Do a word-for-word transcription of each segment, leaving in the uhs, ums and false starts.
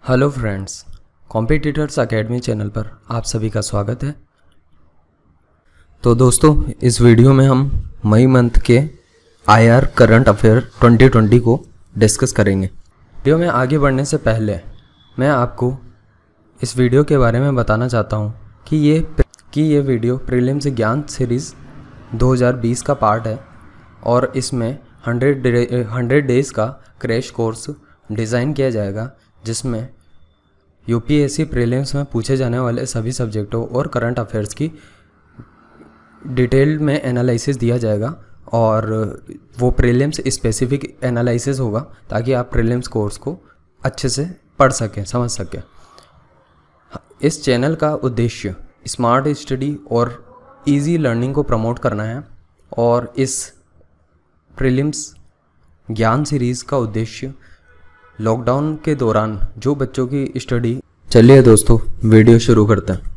Hello friends, competitors academy channel पर आप सभी का स्वागत है। तो दोस्तों, इस वीडियो में हम मई मंथ के IR current affair twenty twenty को डिस्कस करेंगे। वीडियो में आगे बढ़ने से पहले मैं आपको इस वीडियो के बारे में बताना चाहता हूँ कि ये कि ये वीडियो प्रीलिम्स ज्ञान सीरीज़ दो हज़ार बीस का पार्ट है और इसमें हंड्रेड हंड्रेड डेज़ का क्रैश कोर्स डिज़ाइन किया जाएगा, जिसमें यूपीएससी प्रीलिम्स में पूछे जाने वाले सभी सब्जेक्टों और करंट अफेयर्स की डिटेल में एनालिसिस दिया जाएगा और वो प्रीलिम्स स्पेसिफिक एनालिसिस होगा ताकि आप प्रीलिम्स कोर्स को अच्छे से पढ़ सकें, समझ सकें। इस चैनल का उद्देश्य स्मार्ट स्टडी और इजी लर्निंग को प्रमोट करना है और इस प्रीलिम्स ज्ञान सीरीज़ का उद्देश्य लॉकडाउन के दौरान जो बच्चों की स्टडी। चलिए दोस्तों, वीडियो शुरू करते हैं।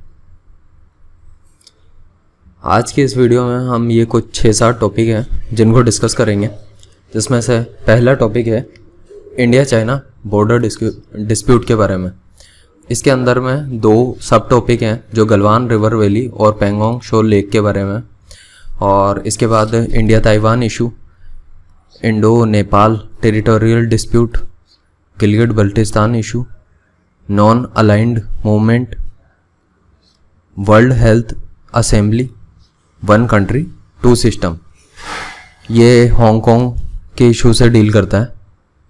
आज की इस वीडियो में हम ये कुछ छः सात टॉपिक हैं जिनको डिस्कस करेंगे, जिसमें से पहला टॉपिक है इंडिया चाइना बॉर्डर डिस्प्यूट के बारे में। इसके अंदर में दो सब टॉपिक हैं जो गलवान रिवर वैली और पेंगोंग शो लेक के बारे में, और इसके बाद India Taiwan issue, Indo Nepal territorial dispute, Gilgit Baltistan issue, non aligned movement, world health assembly, one country two system. ये हांगकांग के इशू से डील करता है।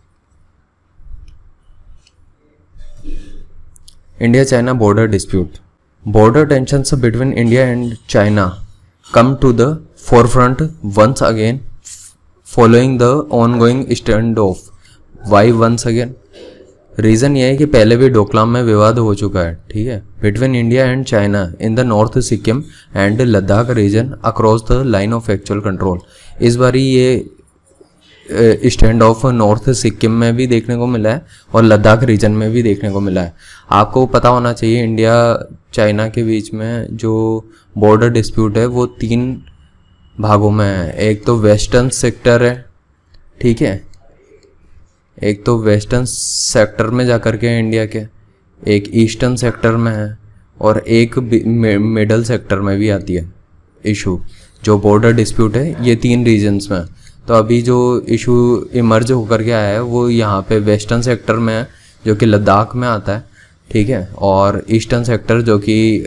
India China border dispute. Border tensions between India and China come to the forefront once again following the ongoing stand off. Why once again? Reason ये है कि पहले भी डोकलाम में विवाद हो चुका है, ठीक है, between India and China in the north Sikkim and Ladakh region across the line of actual control. इस बारी ये स्टैंड ऑफ नॉर्थ सिक्किम में भी देखने को मिला है और लद्दाख रीजन में भी देखने को मिला है। आपको पता होना चाहिए इंडिया चाइना के बीच में जो बॉर्डर डिस्प्यूट है वो तीन भागों में है। एक तो वेस्टर्न सेक्टर है, ठीक है, एक तो वेस्टर्न सेक्टर में जाकर के इंडिया के, एक ईस्टर्न सेक्टर में है और एक मिडल सेक्टर में भी आती है इशू। जो बॉर्डर डिस्प्यूट है ये तीन रीजन्स में। तो अभी जो इशू इमर्ज होकर के आया है वो यहाँ पे वेस्टर्न सेक्टर में है जो कि लद्दाख में आता है, ठीक है, और ईस्टर्न सेक्टर जो कि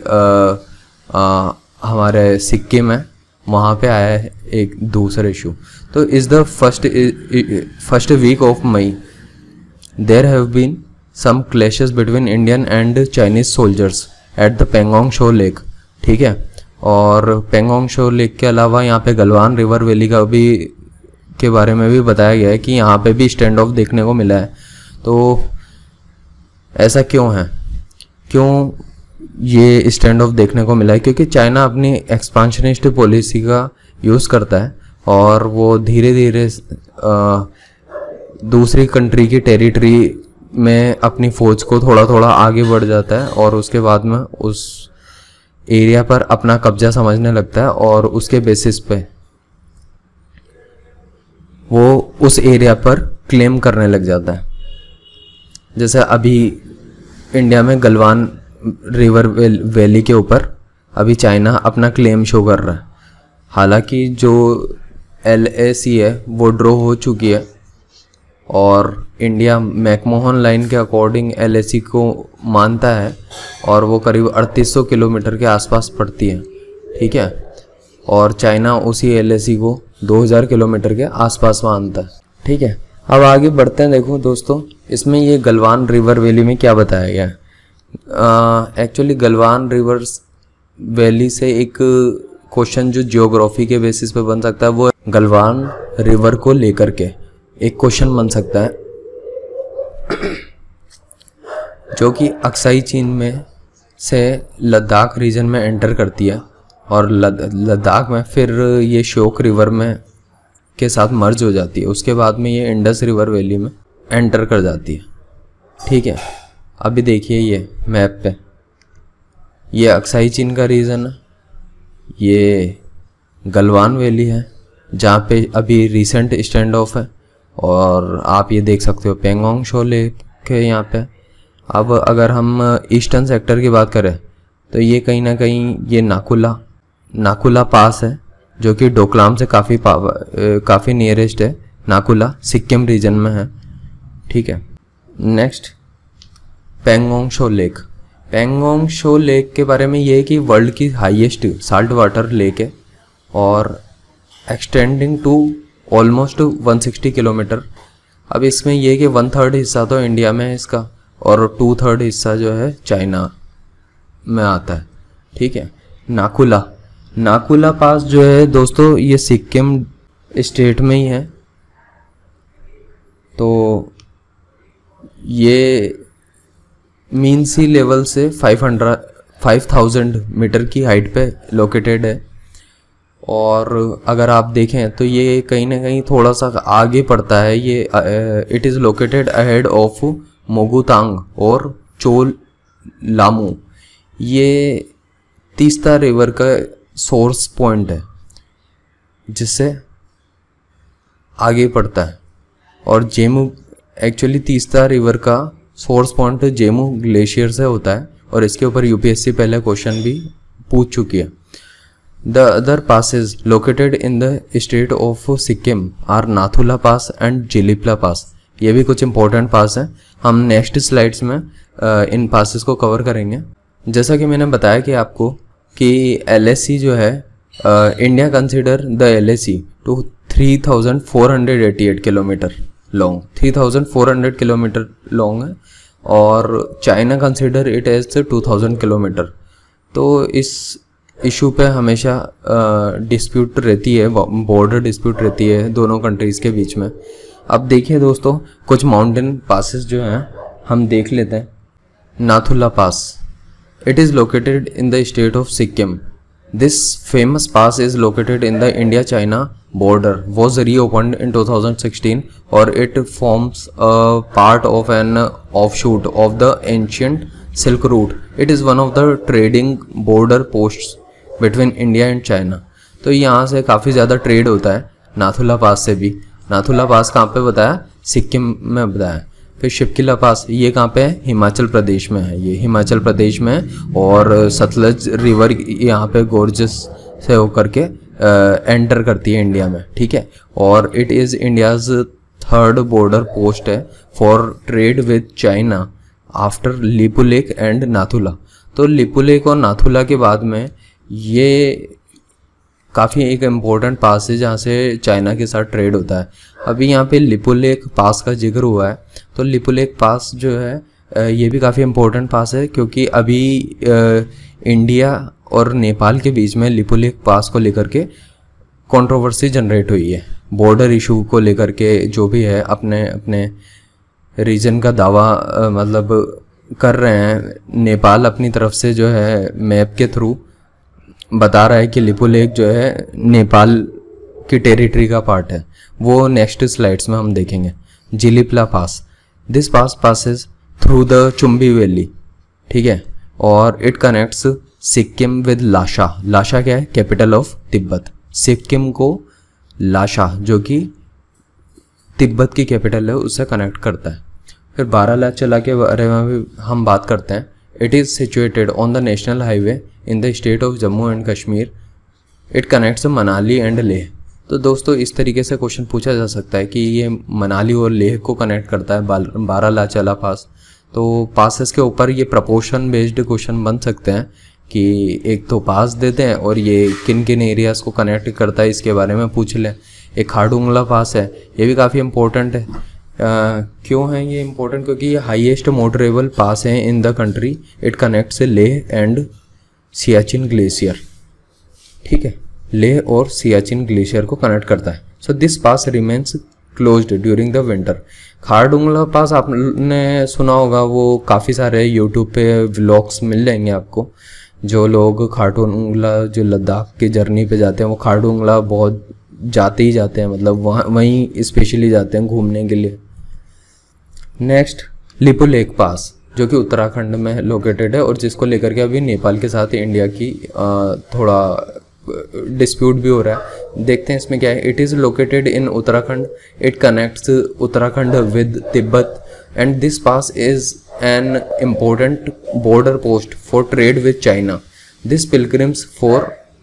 हमारे सिक्किम है वहाँ पे आया है एक दूसरा इशू। तो इस the first first week of May there have been some clashes between Indian and Chinese soldiers at the Pangong Tso lake, ठीक है। और पेंगोंग शो लेक के अलावा यहाँ पे गलवान रिवर वैली का भी के बारे में भी बताया गया है कि यहाँ पे भी स्टैंड ऑफ देखने को मिला है। तो ऐसा क्यों है, क्यों ये स्टैंड ऑफ देखने को मिला है? क्योंकि चाइना अपनी एक्सपांशनिस्ट पॉलिसी का यूज़ करता है और वो धीरे धीरे दूसरी कंट्री की टेरिटरी में अपनी फ़ौज को थोड़ा थोड़ा आगे बढ़ जाता है और उसके बाद में उस एरिया पर अपना कब्जा समझने लगता है और उसके बेसिस पे वो उस एरिया पर क्लेम करने लग जाता है। जैसे अभी इंडिया में गलवान रिवर वैली के ऊपर अभी चाइना अपना क्लेम शो कर रहा है। हालांकि जो एल ए सी है वो ड्रॉ हो चुकी है और इंडिया मैकमोहन लाइन के अकॉर्डिंग एल ए सी को मानता है और वो करीब अड़तीस सौ किलोमीटर के आसपास पड़ती है, ठीक है, और चाइना उसी एल ए सी को दो हज़ार किलोमीटर के आसपास मानता है, ठीक है। अब आगे बढ़ते हैं। देखो दोस्तों, इसमें ये गलवान रिवर वैली में क्या बताया गया है। Actually uh, Galwan river valley से एक क्वेश्चन जो जियोग्राफी के बेसिस पे बन सकता है वो गलवान रिवर को लेकर के एक क्वेश्चन बन सकता है जो कि अक्साई चीन में से लद्दाख रीजन में एंटर करती है और लद्दाख में फिर ये श्योक रिवर में के साथ मर्ज हो जाती है। उसके बाद में ये इंडस रिवर वैली में एंटर कर जाती है, ठीक है। अभी देखिए ये मैप पे, ये अक्साई चीन का रीजन है, ये गलवान वैली है जहाँ पे अभी रिसेंट स्टैंड ऑफ है, और आप ये देख सकते हो पेंगोंग शो लेक के यहाँ पे अब अगर हम ईस्टर्न सेक्टर की बात करें तो ये कहीं ना कहीं ये नाकुला नाकुला पास है, जो कि डोकलाम से काफ़ी काफ़ी नियरेस्ट है। नाकुला सिक्किम रीजन में है, ठीक है। Next Pangong Tso lake. Pangong Tso lake के बारे में ये है कि वर्ल्ड की हाईएस्ट साल्ट वाटर लेक है और extending to almost one sixty kilometer. अब इसमें ये कि वन थर्ड हिस्सा तो इंडिया में है इसका और टू थर्ड हिस्सा जो है चाइना में आता है, ठीक है। नाकुला नाकुला पास जो है दोस्तों ये सिक्किम स्टेट में ही है। तो ये मीन सी लेवल से five hundred five thousand meter की हाइट पे लोकेटेड है। और अगर आप देखें तो ये कहीं ना कहीं थोड़ा सा आगे पड़ता है। ये it is located ahead of Mogutang और चोल लामू। ये तीस्ता रिवर का सोर्स पॉइंट है जिससे आगे पड़ता है। और जेमू एक्चुअली तीस्ता रिवर का सोर्स पॉइंट जेमू ग्लेशियर से होता है और इसके ऊपर यूपीएससी पहले क्वेश्चन भी पूछ चुकी है। The other passes located in the state of Sikkim are Nathula pass and Jelepla pass. ये भी कुछ इंपॉर्टेंट पास हैं, हम नेक्स्ट स्लाइड्स में uh, इन पासेस को कवर करेंगे। जैसा कि मैंने बताया कि आपको कि एल एस सी जो है India consider the L S C to three thousand four hundred eighty eight kilometer long three thousand four hundred kilometer long है और China consider it as two thousand kilometer. तो इस issue पे हमेशा dispute रहती है, बॉर्डर डिस्प्यूट रहती है दोनों कंट्रीज़ के बीच में। अब देखिए दोस्तों कुछ माउंटेन पासेस जो हैं हम देख लेते हैं। Nathula pass, it is located in the state of Sikkim. This famous pass is located in the India China border, was reopened in two thousand sixteen or it forms a part of an offshoot of the ancient Silk Route. It is one of the trading border posts between India and China. तो यहाँ से काफ़ी ज़्यादा trade होता है नाथुला पास से भी। नाथुला पास कहाँ पे बताया? सिक्किम में बताया। फिर शिपकिला पास ये कहाँ पे है? हिमाचल प्रदेश में है। ये हिमाचल प्रदेश में है और सतलज रिवर यहाँ पे गोर्जस से होकर के एंटर uh, करती है इंडिया में, ठीक है। और it is India's third border post है for trade with China after Lipu Lekh and Nathula. तो लिपू लेक और नाथुला के बाद में ये काफ़ी एक इम्पोर्टेंट पास है जहाँ से चाइना के साथ ट्रेड होता है। अभी यहाँ पे लिपू लेक पास का जिक्र हुआ है, तो लिपू लेक पास जो है ये भी काफ़ी इम्पोर्टेंट पास है क्योंकि अभी इंडिया और नेपाल के बीच में लिपू लेक पास को लेकर के कंट्रोवर्सी जनरेट हुई है। बॉर्डर इशू को लेकर के जो भी है अपने अपने रीजन का दावा मतलब कर रहे हैं। नेपाल अपनी तरफ से जो है मैप के थ्रू बता रहा है कि लिपू लेक जो है नेपाल की टेरिटरी का पार्ट है। वो नेक्स्ट स्लाइड्स में हम देखेंगे। Jelepla pass, this pass passes through the Chumbi valley, ठीक है। और इट कनेक्ट्स सिक्किम विद लाशा। लाशा क्या है? Capital of Tibet. सिक्किम को लाशा जो कि तिब्बत की कैपिटल है उससे कनेक्ट करता है। फिर बारालाचला के बारे में भी हम बात करते हैं। It is situated on the national highway in the state of Jammu and Kashmir. It connects Manali and Leh. तो दोस्तों इस तरीके से क्वेश्चन पूछा जा सकता है कि ये मनाली और लेह को कनेक्ट करता है बारालाचला पास। तो पासेस के ऊपर ये प्रपोर्शन बेस्ड क्वेश्चन बन सकते हैं कि एक तो पास देते हैं और ये किन किन एरियाज़ को कनेक्ट करता है इसके बारे में पूछ लें। एक खारडुंगला पास है, ये भी काफ़ी इम्पोर्टेंट है। आ, क्यों है ये इम्पोर्टेंट? क्योंकि ये हाईएस्ट मोटरेबल पास है in the country. It connects Leh and Siachen glacier, ठीक है। लेह और सियाचिन ग्लेशियर को कनेक्ट करता है। So this pass remains closed during the winter. Khardungla pass आपने सुना होगा, वो काफ़ी सारे यूट्यूब पे व्लॉग्स मिल जाएंगे आपको। जो लोग खारडुंगला जो लद्दाख की जर्नी पे जाते हैं वो खारडुंगला बहुत जाते ही जाते हैं, मतलब वहाँ वहीं स्पेशली जाते हैं घूमने के लिए। नेक्स्ट लिपू लेक पास जो कि उत्तराखंड में लोकेटेड है और जिसको लेकर के अभी नेपाल के साथ इंडिया की आ, थोड़ा डिस्प्यूट भी हो रहा है। देखते हैं इसमें क्या है। It is located in Uttarakhand. It connects Uttarakhand with Tibet and this pass is an important border post for trade with China. This pilgrims for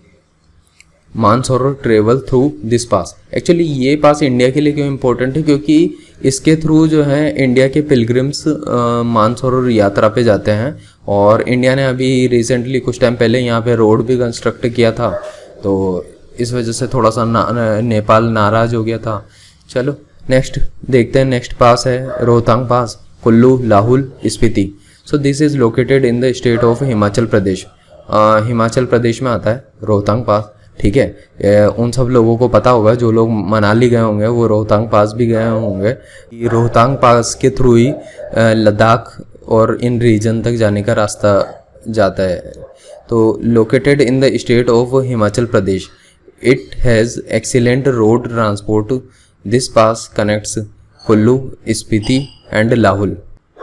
Mansarovar travel through this pass. Actually ये पास इंडिया के लिए क्यों इम्पोर्टेंट है, क्योंकि इसके through जो है India के पिलग्रिम्स मानसरोवर यात्रा पे जाते हैं। और इंडिया ने अभी रिसेंटली कुछ टाइम पहले यहाँ पे रोड भी कंस्ट्रक्ट किया था, तो इस वजह से थोड़ा सा ना, नेपाल नाराज़ हो गया था। चलो नेक्स्ट देखते हैं। नेक्स्ट पास है Rohtang pass, Kullu, Lahaul, Spiti. So this is located in the state of Himachal Pradesh. Himachal Pradesh में आता है रोहतांग पास, ठीक है। उन सब लोगों को पता होगा जो लोग मनाली गए होंगे वो रोहतांग पास भी गए होंगे। रोहतांग पास के थ्रू ही लद्दाख और इन रीजन तक जाने का रास्ता जाता है। तो located in the state of Himachal Pradesh, it has excellent road transport. This pass connects Kullu, Spiti and Lahaul.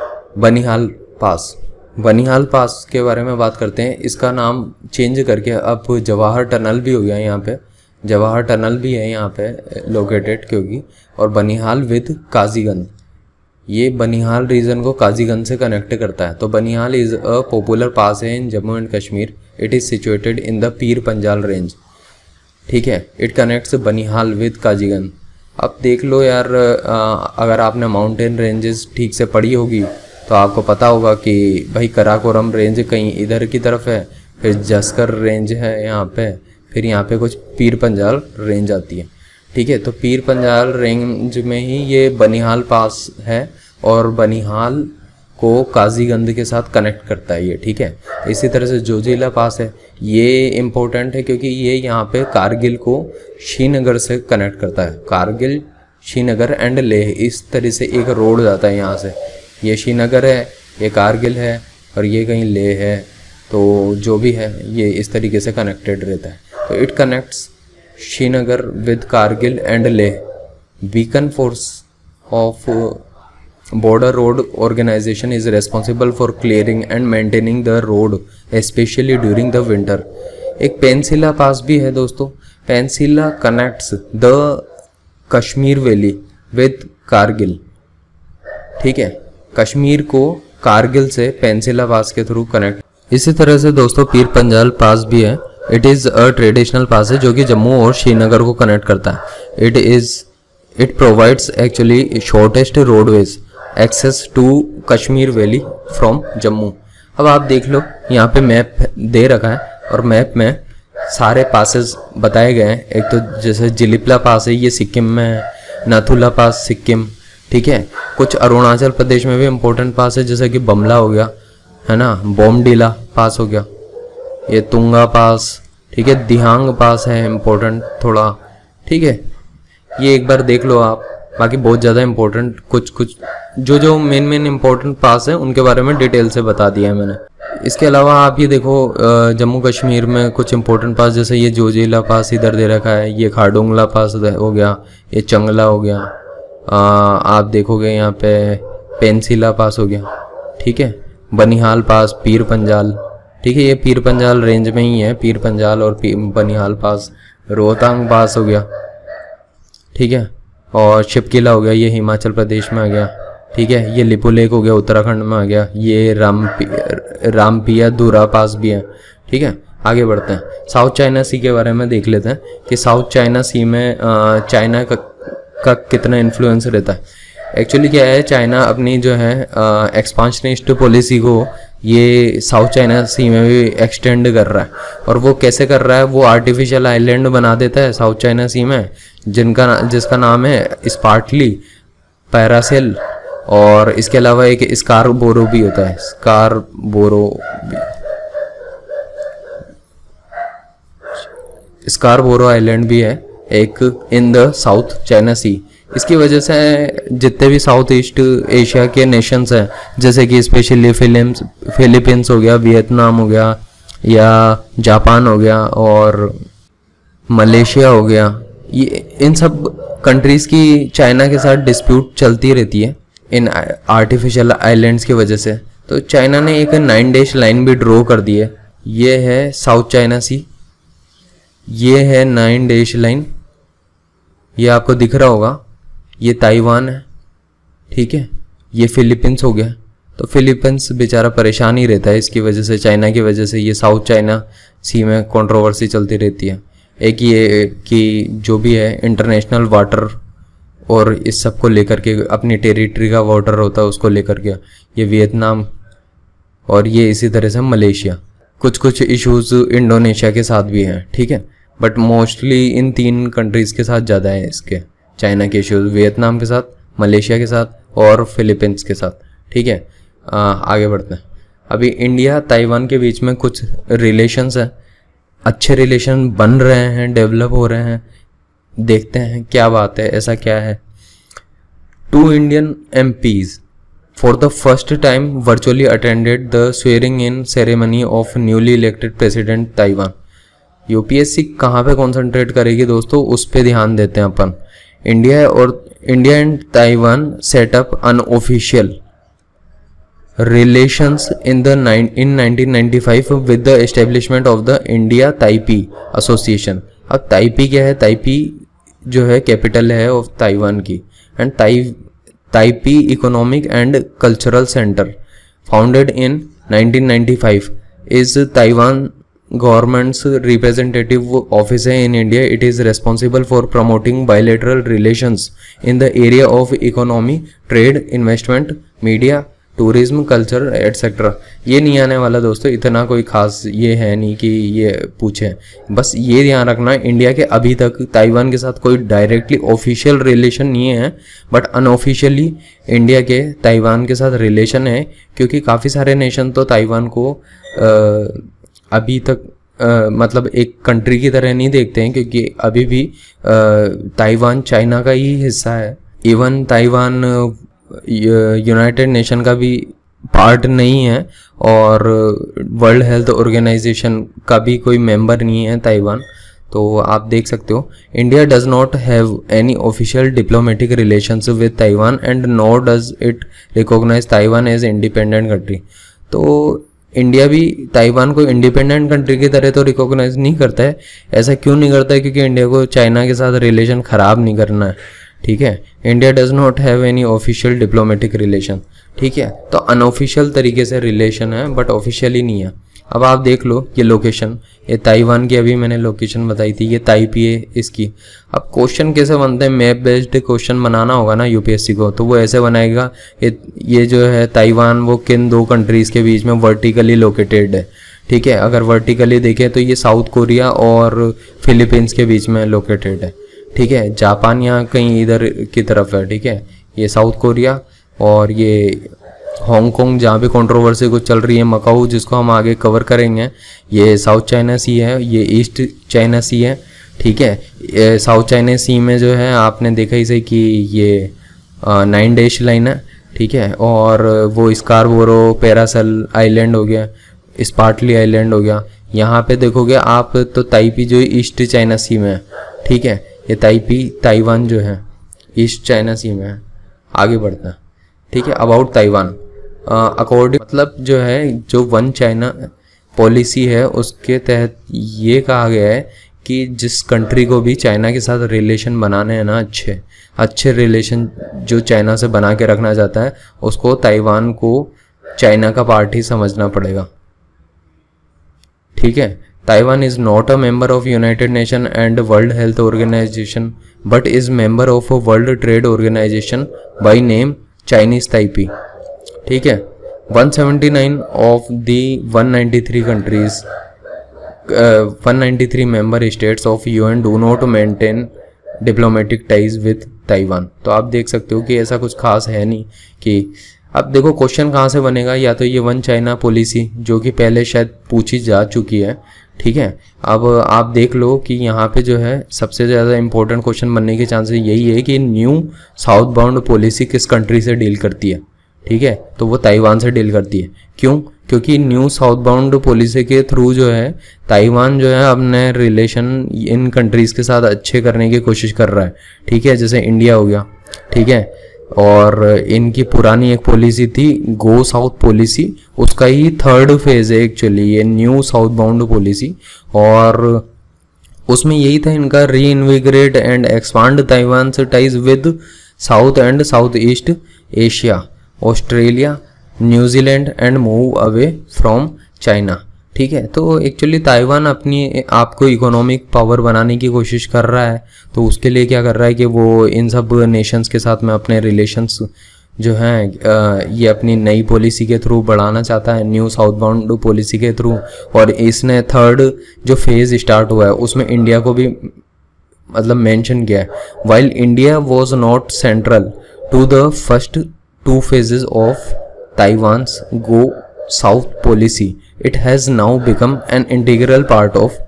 Banihal pass, Banihal pass के बारे में बात करते हैं। इसका नाम चेंज करके अब जवाहर टनल भी हो गया यहाँ पे, जवाहर टनल भी है यहाँ पे लोकेटेड, क्योंकि और बनिहाल विद काजीगंज, ये बनिहाल रीजन को काजीगंज से कनेक्ट करता है। तो Banihal is a popular pass है in Jammu and Kashmir. It is situated in the Pir Panjal range, ठीक है। It connects Banihal with Qazigund. अब देख लो यार, अगर आपने माउंटेन रेंजेस ठीक से पढ़ी होगी तो आपको पता होगा कि भाई कराकोरम रेंज कहीं इधर की तरफ है, फिर जस्कर रेंज है यहाँ पे, फिर यहाँ पे कुछ पीर पंजाल रेंज आती है, ठीक है। तो पीर पंजाल रेंज में ही ये बनिहाल पास है और बनिहाल को काजीगंज के साथ कनेक्ट करता है ये, ठीक है। इसी तरह से जोजिला पास है, ये इम्पोर्टेंट है क्योंकि ये यहाँ पे कारगिल को श्रीनगर से कनेक्ट करता है। कारगिल, श्रीनगर एंड लेह, इस तरह से एक रोड जाता है यहाँ से। ये श्रीनगर है, ये कारगिल है और ये कहीं लेह है, तो जो भी है ये इस तरीके से कनेक्टेड रहता है। तो it connects Srinagar with Kargil and Leh. Beacon force of border road organisation is responsible for clearing and maintaining the road specially during the winter. एक पेंसिला पास भी है दोस्तों। Pensila connects the Kashmir valley with Kargil, ठीक है। कश्मीर को कारगिल से पेंसिला पास के थ्रू कनेक्ट। इसी तरह से दोस्तों पीर पंजाल पास भी है। It is a traditional pass है जो कि जम्मू और श्रीनगर को कनेक्ट करता है। It is it provides actually shortest roadways access to Kashmir valley from Jammu. अब आप देख लो यहाँ पे मैप दे रखा है और मैप में सारे पासेस बताए गए हैं। एक तो जैसे जिलिपला पास है, ये सिक्किम में है। नाथुला पास सिक्किम, ठीक है। कुछ अरुणाचल प्रदेश में भी इम्पोर्टेंट पास है, जैसे कि बमला हो गया, है ना, बोमडीला पास हो गया, ये तुंगा पास, ठीक है। दिहांग पास है इम्पोर्टेंट थोड़ा, ठीक है। ये एक बार देख लो आप। बाकी बहुत ज़्यादा इम्पोर्टेंट कुछ कुछ जो जो मेन मेन इम्पोर्टेंट पास है उनके बारे में डिटेल से बता दिया है मैंने। इसके अलावा आप ये देखो जम्मू कश्मीर में कुछ इम्पोर्टेंट पास, जैसे ये जोजिला पास इधर दे रखा है, ये खारडोंगला पास हो गया, ये चंगला हो गया। आ, आप देखोगे यहाँ पे पेंसिला पास हो गया, ठीक है। बनिहाल पास, पीर पंजाल, ठीक है। ये पीर पंजाल रेंज में ही है, पीर पंजाल और बनिहाल पास। रोहतांग पास हो गया, ठीक है। और शिपकिला हो गया, ये हिमाचल प्रदेश में आ गया, ठीक है। ये लिपू लेक हो गया, उत्तराखंड में आ गया। ये रामपी रामपिया दूरा पास भी है, ठीक है। आगे बढ़ते हैं। साउथ चाइना सी के बारे में देख लेते हैं कि साउथ चाइना सी में चाइना का, का कितना इन्फ्लुएंस रहता है। एक्चुअली क्या है, चाइना अपनी जो है एक्सपांशनिस्ट पॉलिसी को ये साउथ चाइना सी में भी एक्सटेंड कर रहा है। और वो कैसे कर रहा है, वो आर्टिफिशियल आइलैंड बना देता है साउथ चाइना सी में, जिनका जिसका नाम है स्पार्टली, पैरासेल, और इसके अलावा एक स्कारबोरो भी होता है, स्कारबोरो स्कारबोरो आइलैंड भी है एक in the South China Sea. इसकी वजह से जितने भी साउथ ईस्ट एशिया के नेशंस हैं, जैसे कि स्पेशली फिलिम्स फिलीपींस हो गया, वियतनाम हो गया, या जापान हो गया, और मलेशिया हो गया, ये इन सब कंट्रीज़ की चाइना के साथ डिस्प्यूट चलती रहती है इन आर्टिफिशियल आइलैंड्स की वजह से। तो चाइना ने एक नाइन डैश लाइन भी ड्रॉ कर दी है। ये है साउथ चाइना सी, ये है नाइन डैश लाइन, ये आपको दिख रहा होगा, ये ताइवान है, ठीक है। ये फिलीपींस हो गया, तो फिलीपींस बेचारा परेशान ही रहता है इसकी वजह से, चाइना की वजह से। ये साउथ चाइना सी में कंट्रोवर्सी चलती रहती है। एक ये कि जो भी है इंटरनेशनल वाटर और इस सब को लेकर के, अपनी टेरिटरी का वाटर होता है उसको लेकर के, ये वियतनाम, और ये इसी तरह से मलेशिया। कुछ कुछ इश्यूज इंडोनेशिया के साथ भी हैं, ठीक है, बट मोस्टली इन तीन कंट्रीज़ के साथ ज़्यादा है इसके चाइना के इश्यूज, वियतनाम के साथ, मलेशिया के साथ और फिलीपींस के साथ, ठीक है। आ, आगे बढ़ते हैं। अभी इंडिया ताइवान के बीच में कुछ रिलेशंस हैं, अच्छे रिलेशन बन रहे हैं, डेवलप हो रहे हैं। देखते हैं क्या बात है, ऐसा क्या है। Two Indian M Ps for the first time virtually attended the swearing in ceremony of newly elected president Taiwan। UPSC कहाँ पे कॉन्सेंट्रेट करेगी दोस्तों, उस पे ध्यान देते हैं अपन। इंडिया और India and Taiwan set up unofficial relations in the nine in nineteen ninety-five with the establishment of the India Taipei Association। अब ताइपी क्या है, ताइपी जो है कैपिटल है ऑफ ताइवान की, and Tai Taipei economic and cultural centre founded in nineteen ninety five is Taiwan government's representative office है in India. It is responsible for promoting bilateral relations in the area of economy, trade, investment, media, tourism, culture et cetera. ये नहीं आने वाला दोस्तों, इतना कोई खास ये है नहीं कि ये पूछे। बस ये ध्यान रखना, इंडिया के अभी तक ताइवान के साथ कोई डायरेक्टली ऑफिशियल रिलेशन नहीं है, बट अनऑफिशियली इंडिया के ताइवान के साथ रिलेशन है, क्योंकि काफ़ी सारे नेशन तो ताइवान को आ, अभी तक आ, मतलब एक कंट्री की तरह नहीं देखते हैं, क्योंकि अभी भी आ, ताइवान चाइना का ही हिस्सा है। इवन ताइवान यूनाइटेड नेशन का भी पार्ट नहीं है, और वर्ल्ड हेल्थ ऑर्गेनाइजेशन का भी कोई मेंबर नहीं है ताइवान। तो आप देख सकते हो, India does not have any official diplomatic relations with Taiwan and nor does it recognise Taiwan as independent country. तो इंडिया भी ताइवान को इंडिपेंडेंट कंट्री की तरह तो रिकॉग्नाइज नहीं करता है। ऐसा क्यों नहीं करता है? क्योंकि इंडिया को चाइना के साथ रिलेशन ख़राब नहीं करना है, ठीक है। India does not have any official diplomatic relation, ठीक है। तो अनऑफिशियल तरीके से रिलेशन है, बट ऑफिशियली नहीं है। अब आप देख लो ये लोकेशन, ये ताइवान की अभी मैंने लोकेशन बताई थी, ये ताइपी है इसकी। अब क्वेश्चन कैसे बनते हैं, मैप बेस्ड क्वेश्चन बनाना होगा ना यूपीएससी को, तो वो ऐसे बनाएगा, ये ये जो है ताइवान वो किन दो कंट्रीज़ के बीच में वर्टिकली लोकेटेड है, ठीक है। अगर वर्टिकली देखें तो ये साउथ कोरिया और फिलीपींस के बीच में लोकेटेड है, ठीक है। जापान यहाँ कहीं इधर की तरफ है, ठीक है। ये साउथ कोरिया, और ये हांगकांग जहाँ पे कंट्रोवर्सी कुछ चल रही है, मकाऊ जिसको हम आगे कवर करेंगे, ये साउथ चाइना सी है, ये ईस्ट चाइना सी है, ठीक है। साउथ चाइना सी में जो है आपने देखा ही सही कि ये नाइन डैश लाइन है, ठीक है। और वो स्कारबोरो पैरासल आइलैंड हो गया, स्पार्टली आइलैंड हो गया। यहाँ पे देखोगे आप तो ताइपी जो ईस्ट चाइना सी में है, ठीक है। ये ताइपी ताइवान जो है ईस्ट चाइना सी में है। आगे बढ़ता है, ठीक है। अबाउट ताइवान अकॉर्डिंग मतलब जो है जो वन चाइना पॉलिसी है उसके तहत ये कहा गया है कि जिस कंट्री को भी चाइना के साथ रिलेशन बनाने हैं ना, अच्छे अच्छे रिलेशन जो चाइना से बना के रखना चाहता है, उसको ताइवान को चाइना का पार्ट ही समझना पड़ेगा, ठीक है। Taiwan is not a member of United Nations and World Health Organization but is member of a World Trade Organization by name Chinese Taipei, ठीक है। one seventy-nine of the one ninety-three countries, uh, one ninety-three member states of U N do not maintain diplomatic ties with Taiwan। तो आप देख सकते हो कि ऐसा कुछ खास है नहीं कि अब देखो क्वेश्चन कहाँ से बनेगा, या तो ये वन चाइना पॉलिसी जो कि पहले शायद पूछी जा चुकी है, ठीक है। अब आप देख लो कि यहाँ पे जो है सबसे ज़्यादा इंपॉर्टेंट क्वेश्चन बनने के चांसेस यही है कि न्यू साउथ बाउंड पॉलिसी किस कंट्री से डील करती है, ठीक है। तो वो ताइवान से डील करती है। क्यों? क्योंकि न्यू साउथ बाउंड पॉलिसी के थ्रू जो है ताइवान जो है अपने रिलेशन इन कंट्रीज़ के साथ अच्छे करने की कोशिश कर रहा है, ठीक है। जैसे इंडिया हो गया, ठीक है। और इनकी पुरानी एक पॉलिसी थी गो साउथ पॉलिसी, उसका ही थर्ड फेज है एक्चुअली ये न्यू साउथ बाउंड पॉलिसी, और उसमें यही था इनका reinvigorate and expand Taiwan से ties with South and South East Asia. Australia, New Zealand and move away from China. ठीक है, तो एक्चुअली ताइवान अपनी आप को इकोनॉमिक पावर बनाने की कोशिश कर रहा है, तो उसके लिए क्या कर रहा है कि वो इन सब नेशंस के साथ में अपने रिलेशंस जो हैं ये अपनी नई पॉलिसी के थ्रू बढ़ाना चाहता है, न्यू साउथ बाउंड पॉलिसी के थ्रू। और इसने थर्ड जो फेज़ स्टार्ट हुआ है उसमें इंडिया को भी मतलब मेंशन किया है। While India was not central to the first two phases of Taiwan's go south policy, it has now become an integral part of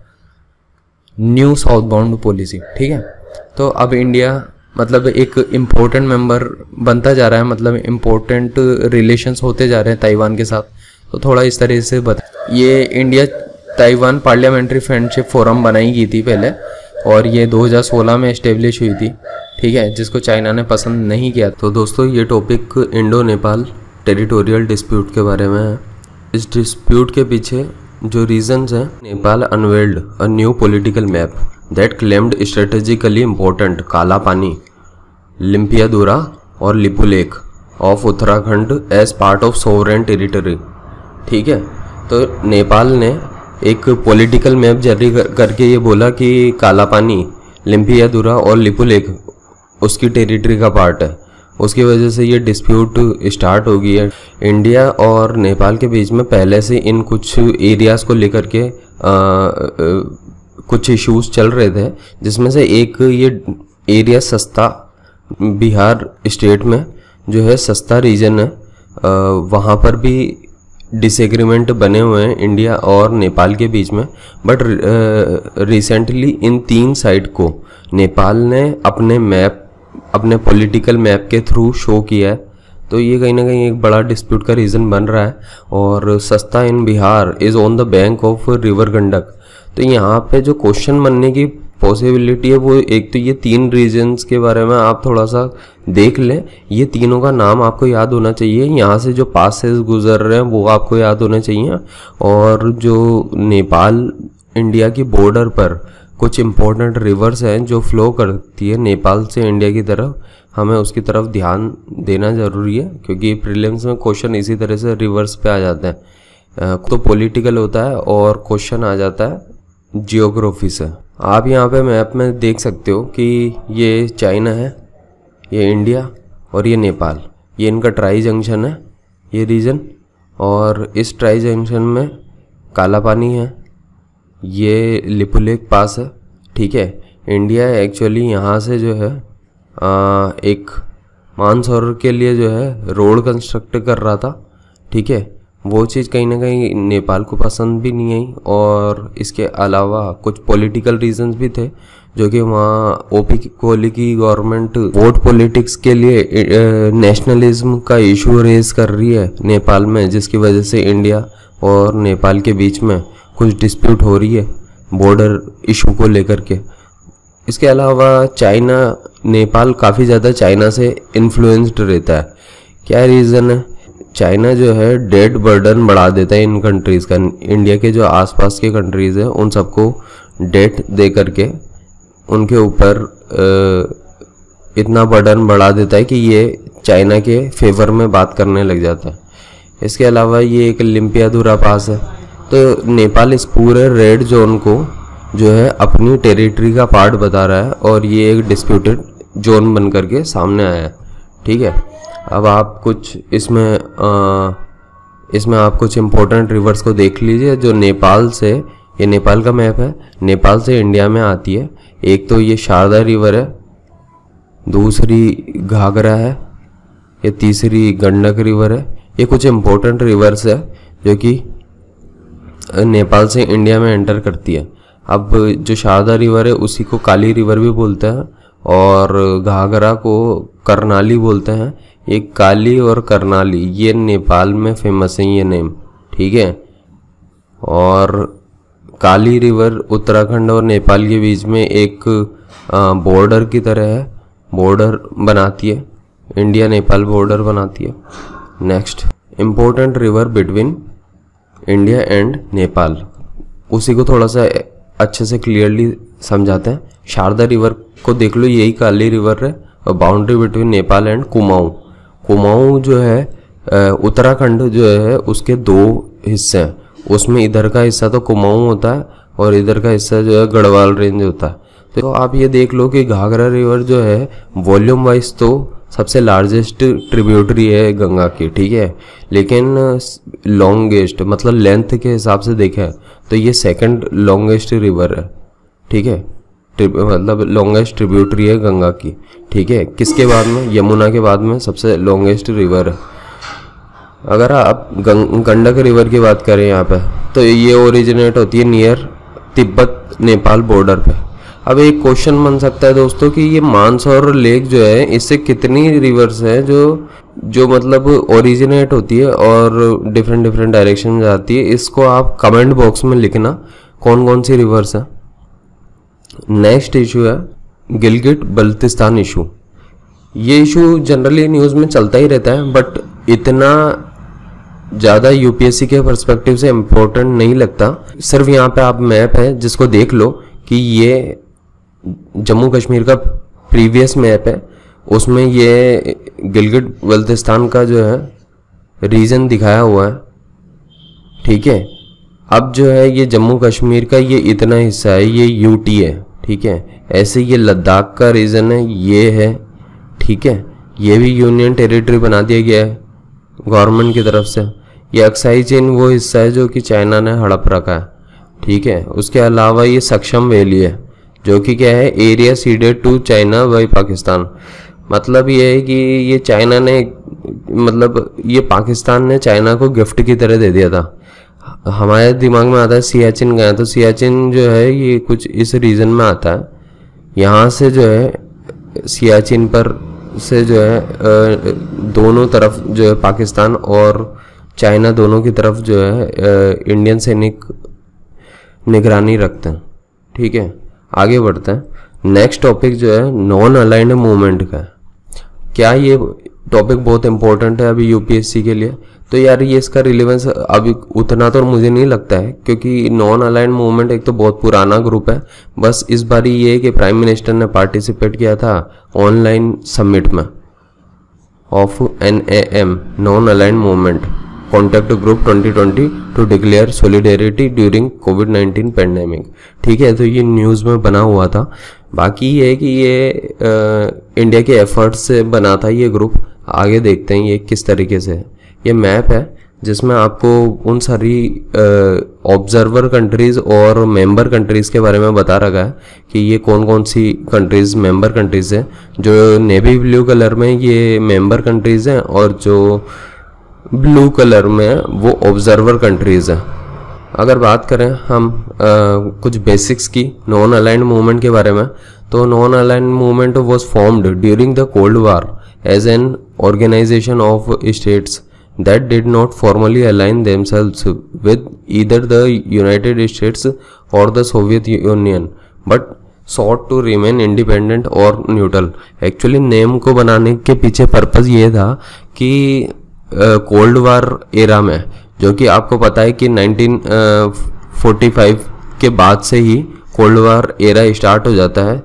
new south bound policy. ठीक है, तो अब इंडिया मतलब एक इम्पोर्टेंट मेंबर बनता जा रहा है, मतलब इम्पोर्टेंट रिलेशंस होते जा रहे हैं ताइवान के साथ। तो थोड़ा इस तरह से बता, ये India Taiwan parliamentary friendship forum बनाई गई थी पहले, और ये दो हज़ार सोलह में इस्टेब्लिश हुई थी। ठीक है, जिसको चाइना ने पसंद नहीं किया। तो दोस्तों ये topic Indo Nepal territorial dispute के बारे में है। इस डिस्प्यूट के पीछे जो रीजंस हैं, Nepal unveiled a new political map that claimed strategically important Kala Pani, Limpiyadhura और Lipu Lekh of Uttarakhand as part of sovereign territory. ठीक है, तो नेपाल ने एक पॉलिटिकल मैप जारी कर, करके ये बोला कि काला पानी, लिम्पियादुरा और लिपू लेक उसकी टेरिटरी का पार्ट है। उसकी वजह से ये डिस्प्यूट स्टार्ट हो गई है। इंडिया और नेपाल के बीच में पहले से इन कुछ एरियाज़ को लेकर के आ, आ, कुछ इश्यूज चल रहे थे, जिसमें से एक ये एरिया सस्ता बिहार स्टेट में जो है सस्ता रीजन है, वहाँ पर भी डिसएग्रीमेंट बने हुए हैं इंडिया और नेपाल के बीच में। बट रिसेंटली इन तीन साइड को नेपाल ने अपने मैप अपने पॉलिटिकल मैप के थ्रू शो किया है, तो ये कहीं ना कहीं एक बड़ा डिस्प्यूट का रीज़न बन रहा है। और Susta in Bihar is on the bank of river Gandak. तो यहाँ पे जो क्वेश्चन बनने की पॉसिबिलिटी है वो एक तो ये तीन रीजन्स के बारे में आप थोड़ा सा देख लें, ये तीनों का नाम आपको याद होना चाहिए, यहाँ से जो पासेस गुजर रहे हैं वो आपको याद होने चाहिए। और जो नेपाल इंडिया की बॉर्डर पर कुछ इम्पोर्टेंट रिवर्स हैं जो फ्लो करती है नेपाल से इंडिया की तरफ, हमें उसकी तरफ ध्यान देना ज़रूरी है, क्योंकि प्रीलिम्स में क्वेश्चन इसी तरह से रिवर्स पे आ जाते हैं। तो पॉलिटिकल होता है और क्वेश्चन आ जाता है जियोग्राफी से। आप यहाँ पे मैप में देख सकते हो कि ये चाइना है, ये इंडिया और ये नेपाल, ये इनका ट्राई जंक्शन है ये रीजन। और इस ट्राई जंक्शन में काला पानी है, ये लिपू लेक पास है। ठीक है, इंडिया एक्चुअली यहाँ से जो है आ, एक मानसरोवर के लिए जो है रोड कंस्ट्रक्ट कर रहा था। ठीक है, वो चीज़ कहीं ना कहीं नेपाल को पसंद भी नहीं आई, और इसके अलावा कुछ पॉलिटिकल रीजंस भी थे जो कि वहाँ ओपी कोहली की गवर्नमेंट वोट पॉलिटिक्स के लिए नेशनलिज्म का इशू रेज कर रही है नेपाल में, जिसकी वजह से इंडिया और नेपाल के बीच में कुछ डिस्प्यूट हो रही है बॉर्डर इशू को लेकर के। इसके अलावा चाइना नेपाल काफ़ी ज़्यादा चाइना से इन्फ्लुएंस्ड रहता है। क्या रीज़न है? चाइना जो है डेट बर्डन बढ़ा देता है इन कंट्रीज़ का। इंडिया के जो आसपास के कंट्रीज़ हैं उन सबको डेट दे करके उनके ऊपर इतना बर्डन बढ़ा देता है कि ये चाइना के फेवर में बात करने लग जाता है। इसके अलावा ये एक लिम्पियादुरा पास है, तो नेपाल इस पूरे रेड जोन को जो है अपनी टेरिटरी का पार्ट बता रहा है, और ये एक डिस्प्यूटेड जोन बन करके सामने आया है। ठीक है, अब आप कुछ इसमें आ, इसमें आप कुछ इम्पोर्टेंट रिवर्स को देख लीजिए जो नेपाल से, ये नेपाल का मैप है, नेपाल से इंडिया में आती है। एक तो ये शारदा रिवर है, दूसरी घाघरा है, ये तीसरी गंडक रिवर है। ये कुछ इम्पोर्टेंट रिवर्स है जो कि नेपाल से इंडिया में एंटर करती है। अब जो शारदा रिवर है उसी को काली रिवर भी बोलते हैं, और घाघरा को करनाली बोलते हैं। ये काली और करनाली ये नेपाल में फेमस है ये नेम। ठीक है, और काली रिवर उत्तराखंड और नेपाल के बीच में एक बॉर्डर की तरह है, बॉर्डर बनाती है, इंडिया नेपाल बॉर्डर बनाती है। Next important river between India and Nepal, उसी को थोड़ा सा अच्छे से क्लियरली समझाते हैं। शारदा रिवर को देख लो, यही काली रिवर है, और boundary between Nepal and Kumaon. Kumaon जो है उत्तराखंड जो है उसके दो हिस्से हैं, उसमें इधर का हिस्सा तो कुमाऊं होता है और इधर का हिस्सा जो है गढ़वाल रेंज होता है। तो आप ये देख लो कि घाघरा रिवर जो है वॉल्यूम वाइज तो सबसे लार्जेस्ट ट्रिब्यूटरी है गंगा की, ठीक है, लेकिन लॉन्गेस्ट मतलब लेंथ के हिसाब से देखें तो ये सेकंड लॉन्गेस्ट रिवर है, ठीक है, मतलब लॉन्गेस्ट ट्रिब्यूटरी है गंगा की, ठीक है। किसके बाद में? यमुना के बाद में सबसे लॉन्गेस्ट रिवर है। अगर आप गंडक रिवर की बात करें यहाँ पे तो ये ओरिजिनेट होती है नियर तिब्बत नेपाल बॉर्डर पे। अब एक क्वेश्चन बन सकता है दोस्तों कि ये मानसरोवर लेक जो है इससे कितनी रिवर्स है जो जो मतलब ओरिजिनेट होती है और डिफरेंट डिफरेंट डायरेक्शन में जाती है। इसको आप कमेंट बॉक्स में लिखना कौन कौन सी रिवर्स है। नेक्स्ट इशू है गिलगिट बल्तिस्तान इशू। ये इशू जनरली न्यूज़ में चलता ही रहता है बट इतना ज़्यादा यूपीएससी के पर्सपेक्टिव से इम्पोर्टेंट नहीं लगता। सिर्फ यहाँ पे आप मैप है जिसको देख लो कि ये जम्मू कश्मीर का प्रीवियस मैप है, उसमें ये गिलगिट बल्तिस्तान का जो है रीजन दिखाया हुआ है, ठीक है। अब जो है ये जम्मू कश्मीर का ये इतना हिस्सा है, ये यूटी है, ठीक है। ऐसे ये लद्दाख का रीजन है, ये है, ठीक है, ये भी यूनियन टेरिटरी बना दिया गया है गवर्नमेंट की तरफ से। ये अक्साई चेन वो हिस्सा है जो कि चाइना ने हड़प रखा है, ठीक है। उसके अलावा ये सक्षम वैली है जो कि क्या है area ceded to China by Pakistan. मतलब ये है कि ये चाइना ने मतलब ये पाकिस्तान ने चाइना को गिफ्ट की तरह दे दिया था। हमारे दिमाग में आता है सियाचिन गया, तो सियाचिन जो है ये कुछ इस रीजन में आता है। यहाँ से जो है सियाचिन पर से जो है दोनों तरफ जो है पाकिस्तान और चाइना दोनों की तरफ जो है इंडियन सैनिक निगरानी रखते हैं, ठीक है। आगे बढ़ते हैं। नेक्स्ट टॉपिक जो है नॉन अलाइंड मूवमेंट का है। क्या ये टॉपिक बहुत इंपॉर्टेंट है अभी यूपीएससी के लिए? तो यार ये इसका रिलेवेंस अभी उतना तो मुझे नहीं लगता है क्योंकि नॉन अलाइंड मूवमेंट एक तो बहुत पुराना ग्रुप है। बस इस बार ये है कि प्राइम मिनिस्टर ने पार्टिसिपेट किया था ऑनलाइन समिट में of N A M non aligned movement contact group twenty twenty to declare solidarity during COVID nineteen pandemic, ठीक है। तो ये न्यूज़ में बना हुआ था। बाकी ये है कि ये आ, इंडिया के एफर्ट्स से बना था ये ग्रुप। आगे देखते हैं ये किस तरीके से है। ये मैप है जिसमें आपको उन सारी ऑब्जर्वर कंट्रीज़ और मेंबर कंट्रीज़ के बारे में बता रखा है कि ये कौन कौन सी कंट्रीज़ मेंबर कंट्रीज़ हैं। जो नेवी ब्लू कलर में ये मेंबर कंट्रीज़ हैं और जो ब्लू कलर में वो ऑब्जर्वर कंट्रीज़ हैं। अगर बात करें हम आ, कुछ बेसिक्स की नॉन अलाइंड मूवमेंट के बारे में, तो non aligned movement was formed during the cold war as an organisation of states that did not formally align themselves with either the United States or the Soviet Union but sought to remain independent or neutral। Actually NAM को बनाने के पीछे purpose ये था कि cold war era में, जो कि आपको पता है कि नाइनटीन फोर्टी फाइव के बाद से ही कोल्ड वार एरा स्टार्ट हो जाता है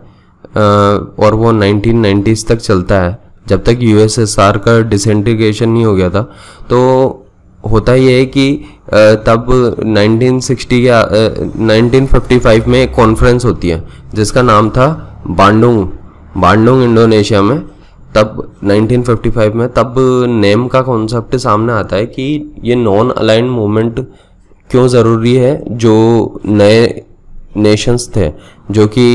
uh, और वो नाइनटीन नाइंटीज़ तक चलता है जब तक यूएसएसआर का डिसइंटीग्रेशन नहीं हो गया था। तो होता ये है कि तब नाइनटीन सिक्सटी या नाइनटीन फिफ्टी फाइव में एक कॉन्फ्रेंस होती है जिसका नाम था बांडुंग बांडुंग इंडोनेशिया में। तब नाइनटीन फिफ्टी फाइव में तब नेम का कॉन्सेप्ट सामने आता है कि ये नॉन अलाइंड मूवमेंट क्यों ज़रूरी है। जो नए नेशंस थे जो कि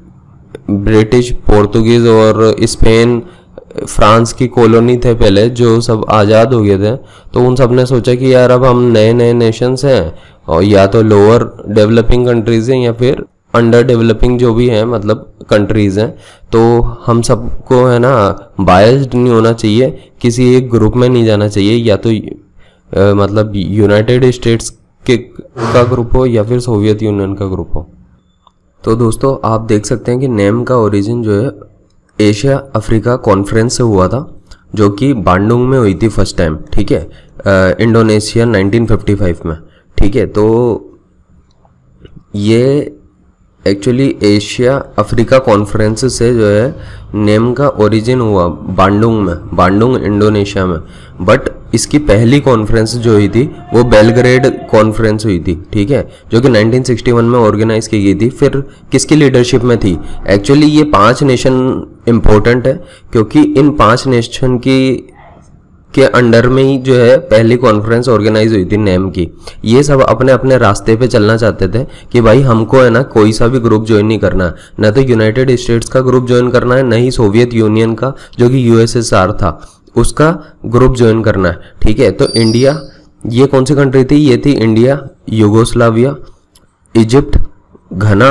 ब्रिटिश, पोर्तुगीज़ और स्पेन, फ्रांस की कॉलोनी थे पहले, जो सब आज़ाद हो गए थे, तो उन सब ने सोचा कि यार अब हम नए नए नेशंस हैं और या तो लोअर डेवलपिंग कंट्रीज़ हैं या फिर अंडर डेवलपिंग जो भी हैं मतलब कंट्रीज़ हैं, तो हम सबको है ना बायस्ड नहीं होना चाहिए, किसी एक ग्रुप में नहीं जाना चाहिए, या तो आ, मतलब यूनाइटेड स्टेट्स के का ग्रुप हो या फिर सोवियत यूनियन का ग्रुप हो। तो दोस्तों आप देख सकते हैं कि नेम का ओरिजिन जो है एशिया अफ्रीका कॉन्फ्रेंस से हुआ था जो कि बांडुंग में हुई थी फर्स्ट टाइम, ठीक है, इंडोनेशिया नाइनटीन फिफ्टी फाइव में, ठीक है। तो ये एक्चुअली एशिया अफ्रीका कॉन्फ्रेंस से जो है नेम का ओरिजिन हुआ बांडुंग में, बांडुंग इंडोनेशिया में। बट इसकी पहली कॉन्फ्रेंस जो हुई थी वो बेलग्रेड कॉन्फ्रेंस हुई थी, ठीक है, जो कि नाइनटीन सिक्सटी वन में ऑर्गेनाइज की गई थी। फिर किसकी लीडरशिप में थी? एक्चुअली ये पांच नेशन इम्पोर्टेंट है क्योंकि इन पांच नेशन की के अंडर में ही जो है पहली कॉन्फ्रेंस ऑर्गेनाइज हुई थी नेम की। ये सब अपने अपने रास्ते पे चलना चाहते थे कि भाई हमको है ना कोई सा भी ग्रुप ज्वाइन नहीं करना है, न तो यूनाइटेड स्टेट्स का ग्रुप ज्वाइन करना है, न ही सोवियत यूनियन का जो कि यूएसएसआर था उसका ग्रुप ज्वाइन करना है, ठीक है। तो इंडिया, ये कौन सी कंट्री थी? ये थी इंडिया, यूगोस्लाविया, इजिप्ट, घना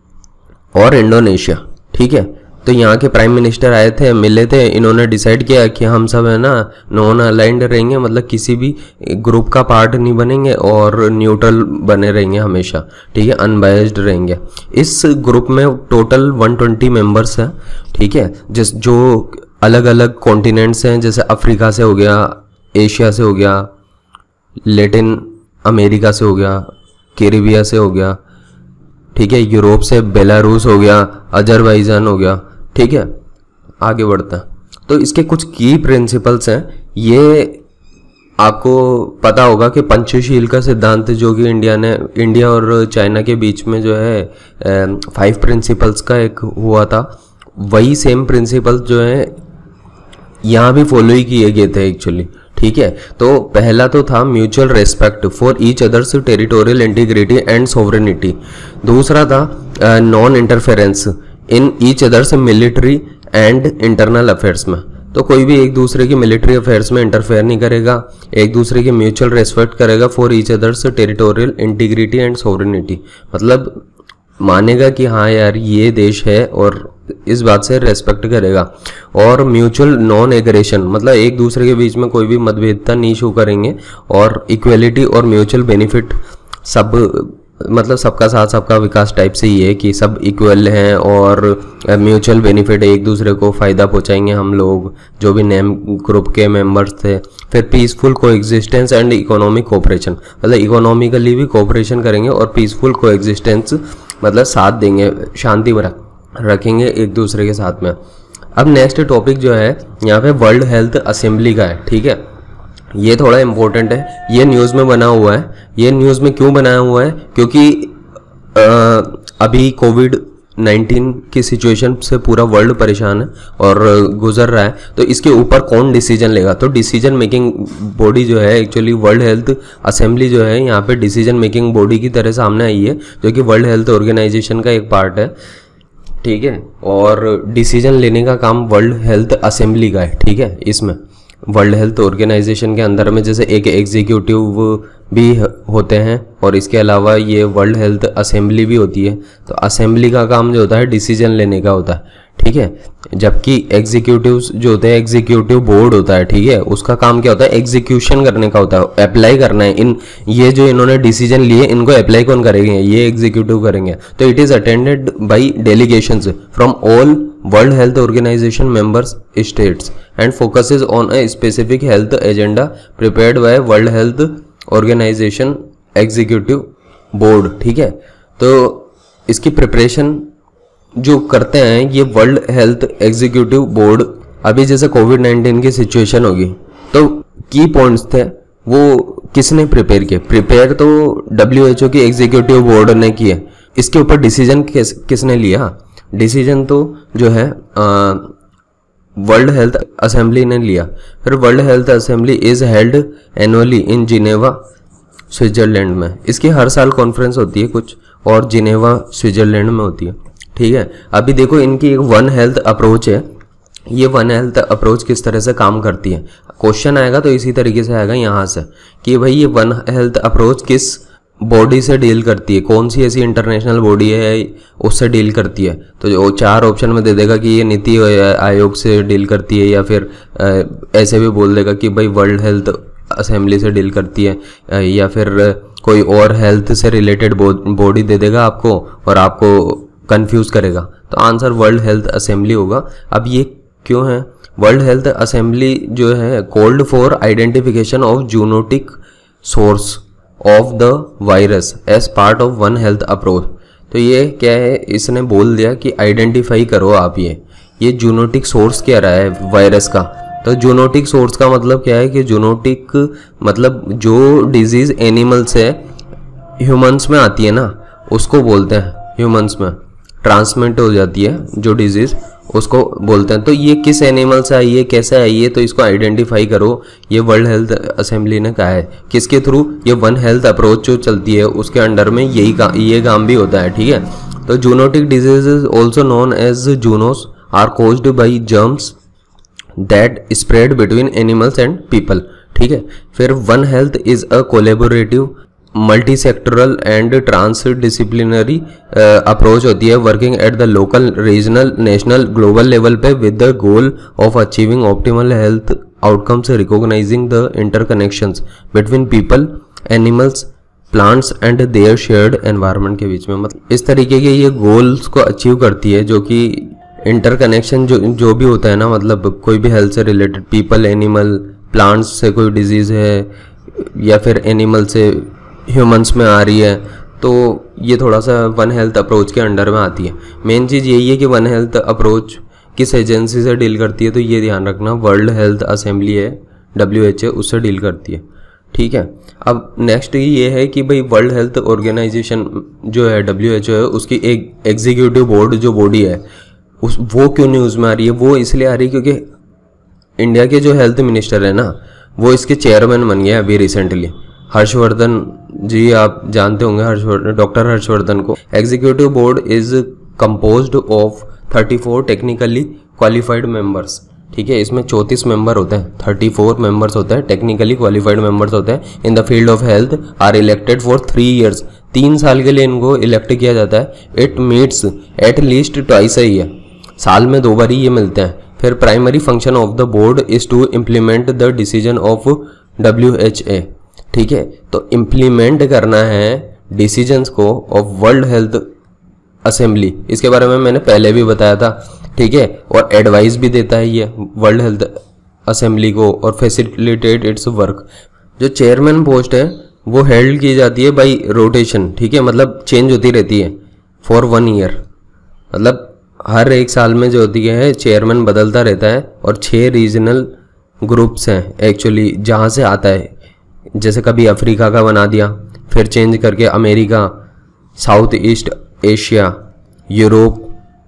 और इंडोनेशिया, ठीक है। तो यहाँ के प्राइम मिनिस्टर आए थे, मिले थे, इन्होंने डिसाइड किया कि हम सब है ना नॉन अलाइंड रहेंगे, मतलब किसी भी ग्रुप का पार्ट नहीं बनेंगे और न्यूट्रल बने रहेंगे हमेशा, ठीक है, अनबायस्ड रहेंगे। इस ग्रुप में टोटल वन ट्वेंटी मेंबर्स हैं, ठीक है, जिस जो अलग अलग कॉन्टिनेंट्स हैं, जैसे अफ्रीका से हो गया, एशिया से हो गया, लैटिन अमेरिका से हो गया, कैरिबिया से हो गया, ठीक है, यूरोप से बेलारूस हो गया, अजरबैजान हो गया, ठीक है। आगे बढ़ते हैं। तो इसके कुछ की प्रिंसिपल्स हैं। ये आपको पता होगा कि पंचशील का सिद्धांत जो कि इंडिया ने इंडिया और चाइना के बीच में जो है फाइव प्रिंसिपल्स का एक हुआ था, वही सेम प्रिंसिपल्स जो है यहाँ भी फॉलो ही किए गए थे एक्चुअली, ठीक है। तो पहला तो था mutual respect for each others territorial integrity and sovereignty. दूसरा था non interference in each others military and internal affairs में। तो कोई भी एक दूसरे की मिलिट्री अफेयर्स में इंटरफेयर नहीं करेगा, एक दूसरे की म्यूचुअल रेस्पेक्ट करेगा for each others territorial integrity and sovereignty, मतलब मानेगा कि हाँ यार ये देश है और इस बात से रेस्पेक्ट करेगा। और म्यूचुअल नॉन एग्रेशन, मतलब एक दूसरे के बीच में कोई भी मतभेदता नहीं शो करेंगे, और इक्वलिटी और म्यूचुअल बेनिफिट, सब मतलब सबका साथ सबका विकास टाइप से ये है कि सब इक्वल हैं और म्यूचुअल बेनिफिट, एक दूसरे को फ़ायदा पहुंचाएंगे हम लोग जो भी नेम ग्रुप के मेंबर्स थे। फिर peaceful coexistence and economic cooperation, मतलब इकोनॉमिकली भी कोऑपरेशन करेंगे और पीसफुल कोएग्जिस्टेंस मतलब साथ देंगे, शांति रखेंगे एक दूसरे के साथ में। अब नेक्स्ट टॉपिक जो है यहाँ पे वर्ल्ड हेल्थ असेंबली का है, ठीक है। ये थोड़ा इम्पोर्टेंट है, ये न्यूज़ में बना हुआ है। ये न्यूज़ में क्यों बनाया हुआ है? क्योंकि आ, अभी कोविड नाइन्टीन की सिचुएशन से पूरा वर्ल्ड परेशान है और गुजर रहा है, तो इसके ऊपर कौन डिसीजन लेगा? तो डिसीजन मेकिंग बॉडी जो है एक्चुअली वर्ल्ड हेल्थ असेंबली जो है यहाँ पे डिसीजन मेकिंग बॉडी की तरह सामने आई है, जो कि वर्ल्ड हेल्थ ऑर्गेनाइजेशन का एक पार्ट है, ठीक है। और डिसीजन लेने का काम वर्ल्ड हेल्थ असेंबली का है, ठीक है। इसमें वर्ल्ड हेल्थ ऑर्गेनाइजेशन के अंदर में जैसे एक एग्जीक्यूटिव भी होते हैं और इसके अलावा ये वर्ल्ड हेल्थ असेंबली भी होती है। तो असेंबली का काम जो होता है डिसीजन लेने का होता है, ठीक है। जबकि एग्जीक्यूटिव्स जो होते हैं, एग्जीक्यूटिव बोर्ड होता है, ठीक है, उसका काम क्या होता है? एग्जीक्यूशन करने का होता है, अप्लाई करना है। इन ये जो इन्होंने डिसीजन लिए इनको अप्लाई कौन करेंगे? ये एग्जीक्यूटिव करेंगे। तो it is attended by delegations from all World Health Organization members states and focuses on a specific health agenda prepared by World Health Organization executive board, ठीक है। तो इसकी प्रिपरेशन जो करते हैं ये वर्ल्ड हेल्थ एग्जीक्यूटिव बोर्ड। अभी जैसे कोविड नाइन्टीन की सिचुएशन होगी तो की पॉइंट्स थे वो किसने प्रिपेयर किए? प्रिपेयर तो डब्ल्यू एच ओ की एग्जीक्यूटिव बोर्ड ने किए। इसके ऊपर डिसीजन किस किसने लिया? डिसीजन तो जो है वर्ल्ड हेल्थ असेंबली ने लिया। फिर World health Assembly is held annually in Geneva Switzerland में। इसकी हर साल कॉन्फ्रेंस होती है कुछ, और जिनेवा स्विट्जरलैंड में होती है, ठीक है। अभी देखो इनकी एक वन हेल्थ अप्रोच है। ये वन हेल्थ अप्रोच किस तरह से काम करती है? क्वेश्चन आएगा तो इसी तरीके से आएगा यहाँ से कि भाई ये वन हेल्थ अप्रोच किस बॉडी से डील करती है, कौन सी ऐसी इंटरनेशनल बॉडी है उससे डील करती है। तो जो चार ऑप्शन में दे देगा कि ये नीति आयोग से डील करती है, या फिर ऐसे भी बोल देगा कि भाई वर्ल्ड हेल्थ असेंबली से डील करती है, या फिर कोई और हेल्थ से रिलेटेड बॉडी दे देगा आपको और आपको कंफ्यूज करेगा। तो आंसर वर्ल्ड हेल्थ असेंबली होगा। अब ये क्यों है? वर्ल्ड हेल्थ असेंबली जो है called for identification of zoonotic source of the virus as part of one health approach. तो ये क्या है, इसने बोल दिया कि आइडेंटिफाई करो आप ये ये जूनोटिक सोर्स क्या रहा है वायरस का। तो जूनोटिक सोर्स का मतलब क्या है कि जूनोटिक मतलब जो डिजीज़ एनिमल से ह्यूमंस में आती है ना, उसको बोलते हैं, ह्यूमंस में ट्रांसमिट हो जाती है जो डिजीज़, उसको बोलते हैं। तो ये किस एनिमल से आई है, कैसे आई है, तो इसको आइडेंटिफाई करो, ये वर्ल्ड हेल्थ असेंबली ने कहा है। किसके थ्रू? ये वन हेल्थ अप्रोच जो चलती है उसके अंडर में यही का, ये काम भी होता है, ठीक है। तो zoonotic diseases also known as zoonoses are caused by germs that spread between animals and people, ठीक है। फिर one health is a collaborative multi sectoral and trans disciplinary approach होती है, working at the local, regional, national, global level पे with the goal of achieving optimal health outcomes, recognising the interconnections between people, animals, plants and their shared environment के बीच में। मतलब इस तरीके के ये गोल्स को अचीव करती है, जो कि इंटरकनेक्शन जो जो भी होता है ना, मतलब कोई भी हेल्थ से रिलेटेड, पीपल, एनिमल, प्लांट्स से कोई डिजीज़ है या फिर एनिमल से ह्यूमंस में आ रही है, तो ये थोड़ा सा वन हेल्थ अप्रोच के अंडर में आती है। मेन चीज़ यही है कि वन हेल्थ अप्रोच किस एजेंसी से डील करती है, तो ये ध्यान रखना, वर्ल्ड हेल्थ असेंबली है, डब्ल्यू एच ए, उससे डील करती है, ठीक है। अब नेक्स्ट ये है कि भाई वर्ल्ड हेल्थ ऑर्गेनाइजेशन जो है डब्ल्यू एच ओ है, उसकी एक एग्जीक्यूटिव बोर्ड जो बॉडी है उस वो क्यों न्यूज़ में आ रही है? वो इसलिए आ रही है क्योंकि इंडिया के जो हेल्थ मिनिस्टर है ना, वो इसके चेयरमैन बन गया अभी रिसेंटली, हर्षवर्धन जी, आप जानते होंगे हर्षवर्धन, डॉक्टर हर्षवर्धन को। Executive board is composed of thirty four technically qualified members, ठीक है। इसमें चौंतीस मेंबर होते हैं, थर्टी फोर मेंबर्स होते हैं, टेक्निकली क्वालिफाइड मेंबर्स होते हैं, in the field of health, are elected for three years, तीन साल के लिए इनको इलेक्ट किया जाता है। It meets at least twice a year, साल में दो बार ही ये मिलते हैं। फिर primary function of the board is to implement the decision of W H A, ठीक है। तो इम्प्लीमेंट करना है डिसीजंस को ऑफ वर्ल्ड हेल्थ असेंबली, इसके बारे में मैंने पहले भी बताया था, ठीक है। और एडवाइस भी देता है ये वर्ल्ड हेल्थ असेंबली को और फैसिलिटेट इट्स वर्क। जो चेयरमैन पोस्ट है वो हेल्ड की जाती है बाई रोटेशन, ठीक है, मतलब चेंज होती रहती है फॉर वन ईयर, मतलब हर एक साल में जो होती है चेयरमैन बदलता रहता है। और छः रीजनल ग्रुप्स हैं एक्चुअली जहाँ से आता है, जैसे कभी अफ्रीका का बना दिया, फिर चेंज करके America, South East Asia, Europe,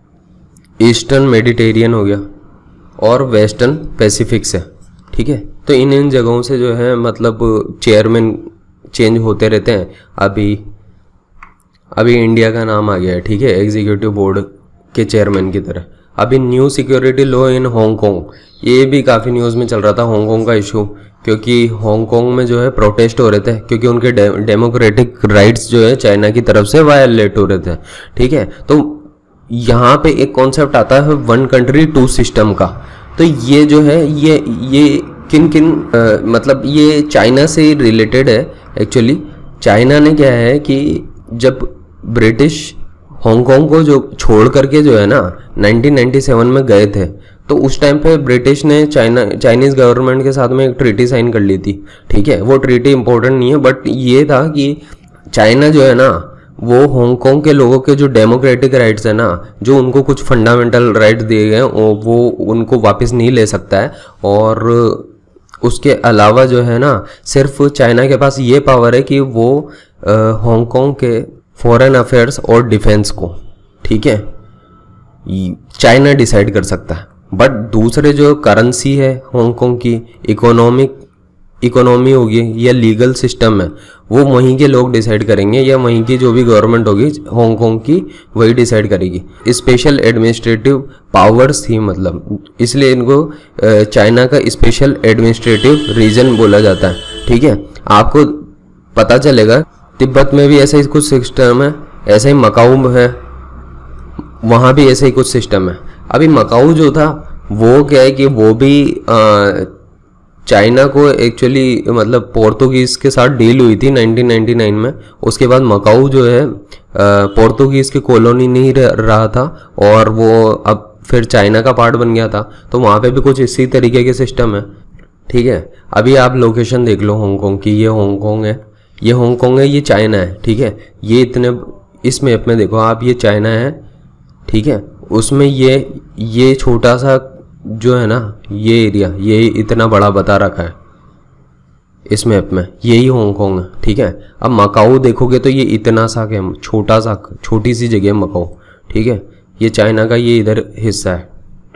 Eastern Mediterranean हो गया और वेस्टर्न पैसिफिक से, ठीक है। तो इन इन जगहों से जो है मतलब चेयरमैन चेंज होते रहते हैं। अभी अभी इंडिया का नाम आ गया है, ठीक है, एग्जीक्यूटिव बोर्ड के चेयरमैन की तरह। अभी new security law in Hong Kong, ये भी काफ़ी न्यूज़ में चल रहा था हांगकांग का इशू, क्योंकि हांगकांग में जो है प्रोटेस्ट हो रहे थे, क्योंकि उनके डे, डेमोक्रेटिक राइट्स जो है चाइना की तरफ से वायलेट हो रहे थे, ठीक है। तो यहाँ पे एक कॉन्सेप्ट आता है वन कंट्री टू सिस्टम का। तो ये जो है ये ये किन किन आ, मतलब ये चाइना से रिलेटेड है एक्चुअली। चाइना ने क्या है कि जब ब्रिटिश हांगकांग को जो छोड़ करके जो है ना नाइनटीन नाइंटी सेवन में गए थे, तो उस टाइम पे ब्रिटिश ने चाइना चाइनीज़ गवर्नमेंट के साथ में एक ट्रीटी साइन कर ली थी, ठीक है। वो ट्रीटी इंपॉर्टेंट नहीं है, बट ये था कि चाइना जो है ना वो हांगकांग के लोगों के जो डेमोक्रेटिक राइट्स है ना, जो उनको कुछ फंडामेंटल राइट्स दिए गए हैं, वो उनको वापस नहीं ले सकता है। और उसके अलावा जो है ना सिर्फ चाइना के पास ये पावर है कि वो हांगकांग के फॉरेन अफेयर्स और डिफेंस को, ठीक है, चाइना डिसाइड कर सकता है। बट दूसरे जो करेंसी है हांगकांग की, इकोनॉमिक इकोनॉमी होगी या लीगल सिस्टम है, वो वहीं के लोग डिसाइड करेंगे, या वहीं की जो भी गवर्नमेंट होगी हांगकांग की वही डिसाइड करेगी। स्पेशल एडमिनिस्ट्रेटिव पावर्स थी, मतलब इसलिए इनको चाइना का स्पेशल एडमिनिस्ट्रेटिव रीजन बोला जाता है, ठीक है। आपको पता चलेगा तिब्बत में भी ऐसा ही कुछ सिस्टम है, ऐसा ही मकाऊ है, वहाँ भी ऐसा ही कुछ सिस्टम है। अभी मकाऊ जो था वो क्या है कि वो भी आ, चाइना को एक्चुअली मतलब पोर्तुगीज़ के साथ डील हुई थी नाइनटीन नाइंटी नाइन में। उसके बाद मकाऊ जो है पोर्तुगीज़ की कॉलोनी नहीं रहा था और वो अब फिर चाइना का पार्ट बन गया था, तो वहाँ पे भी कुछ इसी तरीके के सिस्टम है, ठीक है। अभी आप लोकेशन देख लो हांगकांग की, ये हांगकांग है, ये हांगकांग है, ये चाइना है, ठीक है। ये इतने इस मैप में देखो आप, ये चाइना है, ठीक है, उसमें ये ये छोटा सा जो है ना ये एरिया, ये इतना बड़ा बता रखा है इस मैप में, यही हांगकांग है, ठीक है। अब मकाऊ देखोगे तो ये इतना सा क्या, छोटा सा, छोटी सी जगह है मकाऊ, ठीक है। ये चाइना का ये इधर हिस्सा है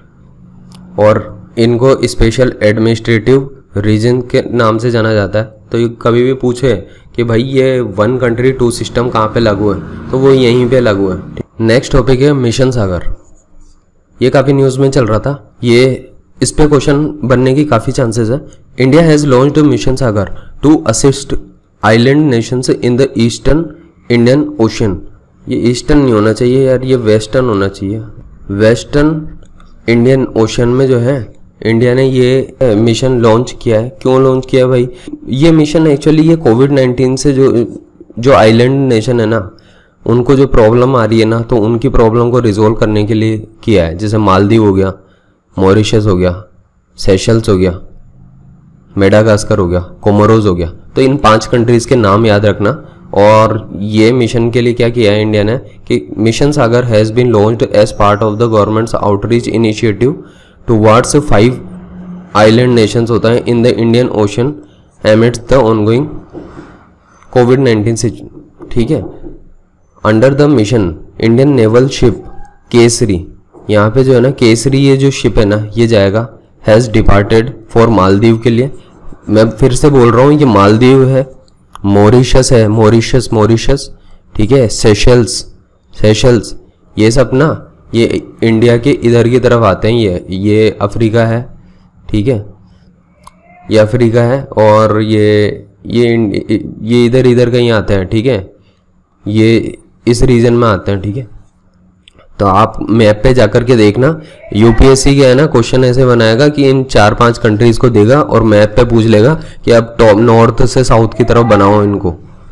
और इनको स्पेशल एडमिनिस्ट्रेटिव रीजन के नाम से जाना जाता है। तो ये कभी भी पूछे कि भाई ये वन कंट्री टू सिस्टम कहाँ पे लागू है, तो वो यहीं पे लागू है। नेक्स्ट टॉपिक है मिशन सागर। ये काफ़ी न्यूज़ में चल रहा था, ये इस पे क्वेश्चन बनने की काफ़ी चांसेस है। India has launched mission Sagar to assist island nations in the Eastern Indian Ocean. ये ईस्टर्न नहीं होना चाहिए यार, ये वेस्टर्न होना चाहिए। वेस्टर्न इंडियन ओशन में जो है इंडिया ने ये मिशन लॉन्च किया है। क्यों लॉन्च किया है भाई? ये मिशन एक्चुअली ये कोविड नाइन्टीन से जो जो आइलैंड नेशन है ना, उनको जो प्रॉब्लम आ रही है ना, तो उनकी प्रॉब्लम को रिजोल्व करने के लिए किया है। जैसे मालदीव हो गया, मॉरिशस हो गया, सेशल्स हो गया, मेडागास्कर हो गया, कोमोरोस हो गया। तो इन पांच कंट्रीज़ के नाम याद रखना। और ये मिशन के लिए क्या किया है इंडिया ने कि mission Sagar has been launched as part of the government's outreach initiative towards five island nations होता है in the Indian Ocean amidst the ongoing Covid nineteen से, ठीक है। Under the mission Indian naval ship Kesari, यहाँ पे जो है ना केसरी, ये जो शिप है ना ये जाएगा, हैज़ डिपार्टेड फॉर मालदीव के लिए। मैं फिर से बोल रहा हूँ, ये मालदीव है, मॉरिशस है, मॉरिशस मॉरिशस ठीक है, सेशल्स सेशल्स ये सब ना ये इंडिया के इधर की तरफ आते हैं। ये ये अफ्रीका है, ठीक है, ये अफ्रीका है और ये ये ये इधर इधर कहीं आते हैं, ठीक है, ये इस रीजन में आते हैं, ठीक है। तो आप मैप पे जाकर के देखना, यूपीएससी के है ना क्वेश्चन ऐसे बनाएगा कि इन चार पांच कंट्रीज को देगा और मैप पे पूछ लेगा कि अब टॉप नॉर्थ से साउथ की तरफ बनाओ, इनको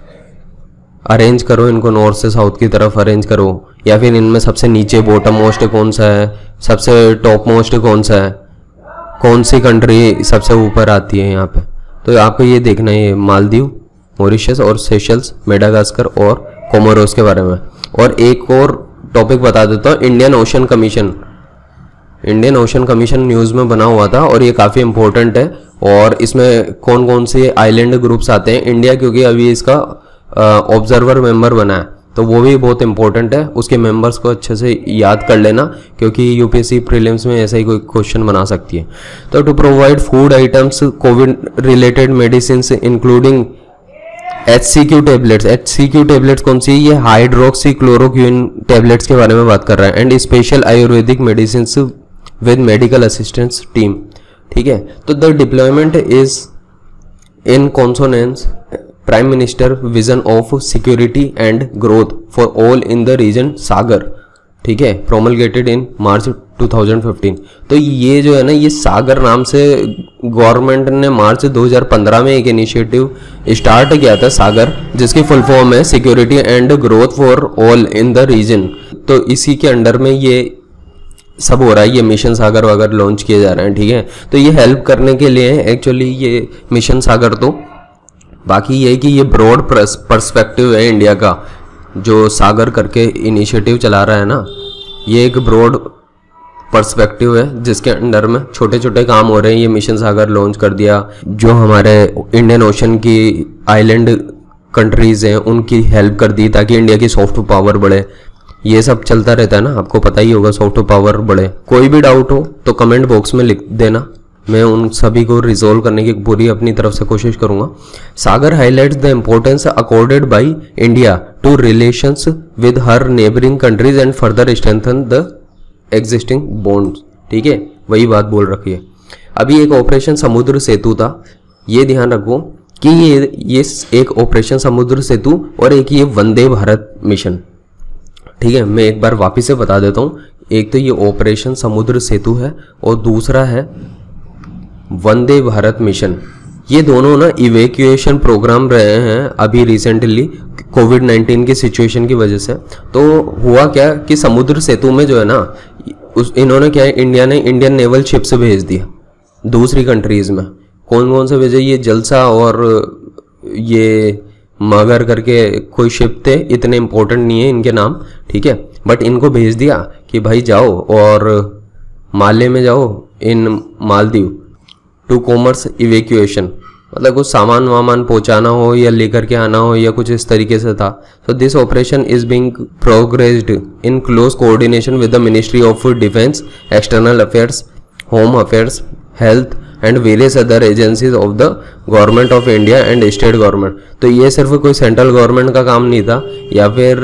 अरेंज करो, इनको नॉर्थ से साउथ की तरफ अरेंज करो, या फिर इनमें सबसे नीचे बॉटम मोस्ट कौन सा है, सबसे टॉप मोस्ट कौन सा है, कौन सी कंट्री सबसे ऊपर आती है यहाँ पे। तो आपको ये देखना है, ये मालदीव, मॉरिशस और सेशल्स, मेडागास्कर और कोमोरोस के बारे में। और एक और टॉपिक बता देता हूँ, Indian Ocean Commission. Indian Ocean Commission news में बना हुआ था और ये काफ़ी इंपॉर्टेंट है। और इसमें कौन कौन से आइलैंड ग्रुप्स आते हैं, इंडिया क्योंकि अभी इसका ऑब्जर्वर मेंबर बना है, तो वो भी बहुत इंपॉर्टेंट है। उसके मेंबर्स को अच्छे से याद कर लेना, क्योंकि यूपीएससी प्रीलिम्स में ऐसा ही कोई क्वेश्चन बना सकती है। तो to provide food items, Covid related medicine including H C Q tablets. H C Q tablets कौन सी? ये हाइड्रोक्सी क्लोरोक्विन टेबलेट्स के बारे में बात कर रहा है। And special Ayurvedic medicine with medical assistance team, ठीक है। तो the deployment is in consonance prime minister vision of security and growth for all in the region Sagar, ठीक है, promulgated in March two thousand fifteen. तो ये जो है ना, ये सागर नाम से गवर्नमेंट ने मार्च दो हज़ार पंद्रह में एक इनिशिएटिव स्टार्ट किया था, सागर, जिसकी फुल फॉर्म है security and growth for all in the region. तो इसी के अंडर में ये सब हो रहा है, ये मिशन सागर वगैरह लॉन्च किए जा रहे हैं, ठीक है। तो ये हेल्प करने के लिए एक्चुअली ये मिशन सागर। तो बाकी ये कि ये ब्रॉड पर्सपेक्टिव है इंडिया का, जो सागर करके इनिशिएटिव चला रहा है ना, ये एक ब्रॉड पर्सपेक्टिव है जिसके अंडर में छोटे छोटे काम हो रहे हैं। ये मिशन सागर लॉन्च कर दिया, जो हमारे इंडियन ओशन की आइलैंड कंट्रीज़ हैं उनकी हेल्प कर दी ताकि इंडिया की सॉफ्ट पावर बढ़े। ये सब चलता रहता है ना, आपको पता ही होगा, सॉफ्ट पावर बढ़े। कोई भी डाउट हो तो कमेंट बॉक्स में लिख देना, मैं उन सभी को रिजोल्व करने की पूरी अपनी तरफ से कोशिश करूंगा। Sagar highlights the importance accorded by India to relations with her neighbouring countries and further strengthen the existing bonds, ठीक है, वही बात बोल रखी है। अभी एक ऑपरेशन समुद्र सेतु था, ये ध्यान रखो कि ये ये एक ऑपरेशन समुद्र सेतु और एक ये वंदे भारत मिशन, ठीक है। मैं एक बार वापिस से बता देता हूँ, एक तो ये ऑपरेशन समुद्र सेतु है और दूसरा है वंदे भारत मिशन। ये दोनों ना इवैक्यूएशन प्रोग्राम रहे हैं अभी रिसेंटली कोविड नाइन्टीन की सिचुएशन की वजह से। तो हुआ क्या कि समुद्र सेतु में जो है ना, उस इन्होंने क्या है, इंडिया ने इंडियन नेवल शिप्स भेज दिया दूसरी कंट्रीज़ में। कौन कौन से भेजे? ये जलसा और ये मगर करके कोई शिप थे, इतने इंपॉर्टेंट नहीं है इनके नाम, ठीक है, बट इनको भेज दिया कि भाई जाओ और माले में जाओ in Maldives to commerce evacuation, मतलब कुछ सामान वामान पहुंचाना हो या लेकर के आना हो या कुछ इस तरीके से था। So this operation is being progressed in close coordination with the Ministry of Defence, External Affairs, Home Affairs, Health and various other agencies of the Government of India and state government. तो ये सिर्फ कोई central government का काम नहीं था या फिर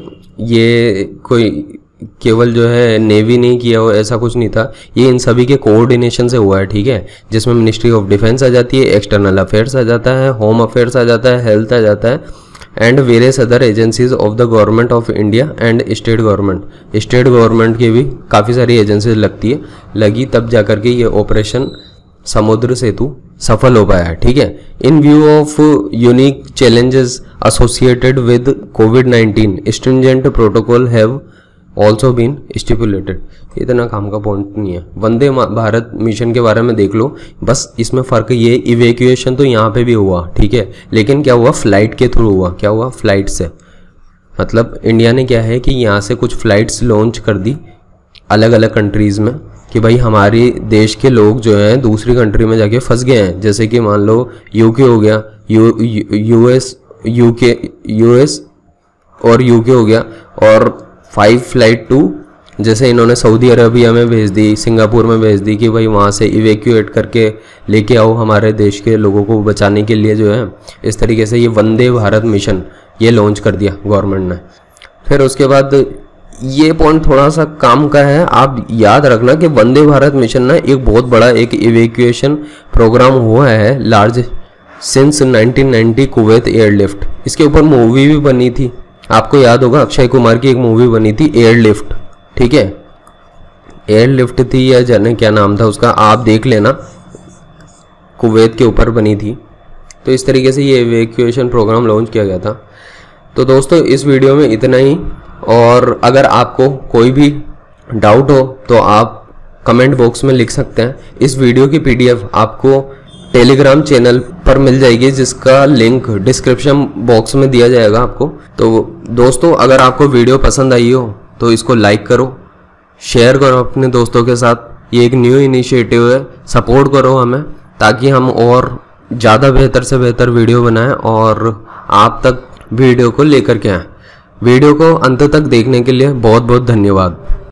ये कोई केवल जो है नेवी नहीं किया हो, ऐसा कुछ नहीं था, ये इन सभी के कोऑर्डिनेशन से हुआ है, ठीक है, जिसमें मिनिस्ट्री ऑफ डिफेंस आ जाती है, एक्सटर्नल अफेयर्स आ जाता है, होम अफेयर्स आ जाता है, हेल्थ आ जाता है and various other agencies of the Government of India and state government. State government की भी काफ़ी सारी एजेंसीज लगती है, लगी तब जा करके ये ऑपरेशन समुद्र सेतु सफल हो पाया है, ठीक है। In view of unique challenges associated with Covid nineteen, stringent protocol have also been stipulated. इतना काम का पॉइंट नहीं है। वंदे भारत मिशन के बारे में देख लो, बस इसमें फ़र्क ये, इवेक्यूएशन तो यहाँ पे भी हुआ, ठीक है, लेकिन क्या हुआ, फ्लाइट के थ्रू हुआ। क्या हुआ, फ्लाइट से, मतलब इंडिया ने क्या है कि यहाँ से कुछ फ्लाइट्स लॉन्च कर दी अलग अलग कंट्रीज़ में कि भाई हमारे देश के लोग जो हैं दूसरी कंट्री में जाके फंस गए हैं, जैसे कि मान लो यूके हो गया, यू यूएस यूके यूएस और यूके हो गया, और फाइव फ्लाइट टू जैसे इन्होंने सऊदी अरबिया में भेज दी, सिंगापुर में भेज दी कि भाई वहाँ से इवेक्यूएट करके लेके आओ हमारे देश के लोगों को बचाने के लिए जो है। इस तरीके से ये वंदे भारत मिशन ये लॉन्च कर दिया गवर्नमेंट ने। फिर उसके बाद ये पॉइंट थोड़ा सा काम का है, आप याद रखना कि वंदे भारत मिशन ना एक बहुत बड़ा एक इवेक्यूएशन प्रोग्राम हुआ है large since nineteen ninety Kuwait airlift. इसके ऊपर मूवी भी बनी थी, आपको याद होगा अक्षय कुमार की एक मूवी बनी थी एयरलिफ्ट, ठीक है, एयरलिफ्ट थी या जाने क्या नाम था उसका, आप देख लेना, कुवैत के ऊपर बनी थी। तो इस तरीके से ये इवेक्यूएशन प्रोग्राम लॉन्च किया गया था। तो दोस्तों इस वीडियो में इतना ही, और अगर आपको कोई भी डाउट हो तो आप कमेंट बॉक्स में लिख सकते हैं। इस वीडियो की पीडीएफ आपको टेलीग्राम चैनल पर मिल जाएगी, जिसका लिंक डिस्क्रिप्शन बॉक्स में दिया जाएगा आपको। तो दोस्तों अगर आपको वीडियो पसंद आई हो तो इसको लाइक करो, शेयर करो अपने दोस्तों के साथ। ये एक न्यू इनिशिएटिव है, सपोर्ट करो हमें ताकि हम और ज़्यादा बेहतर से बेहतर वीडियो बनाएं और आप तक वीडियो को लेकर के आएँ। वीडियो को अंत तक देखने के लिए बहुत बहुत धन्यवाद।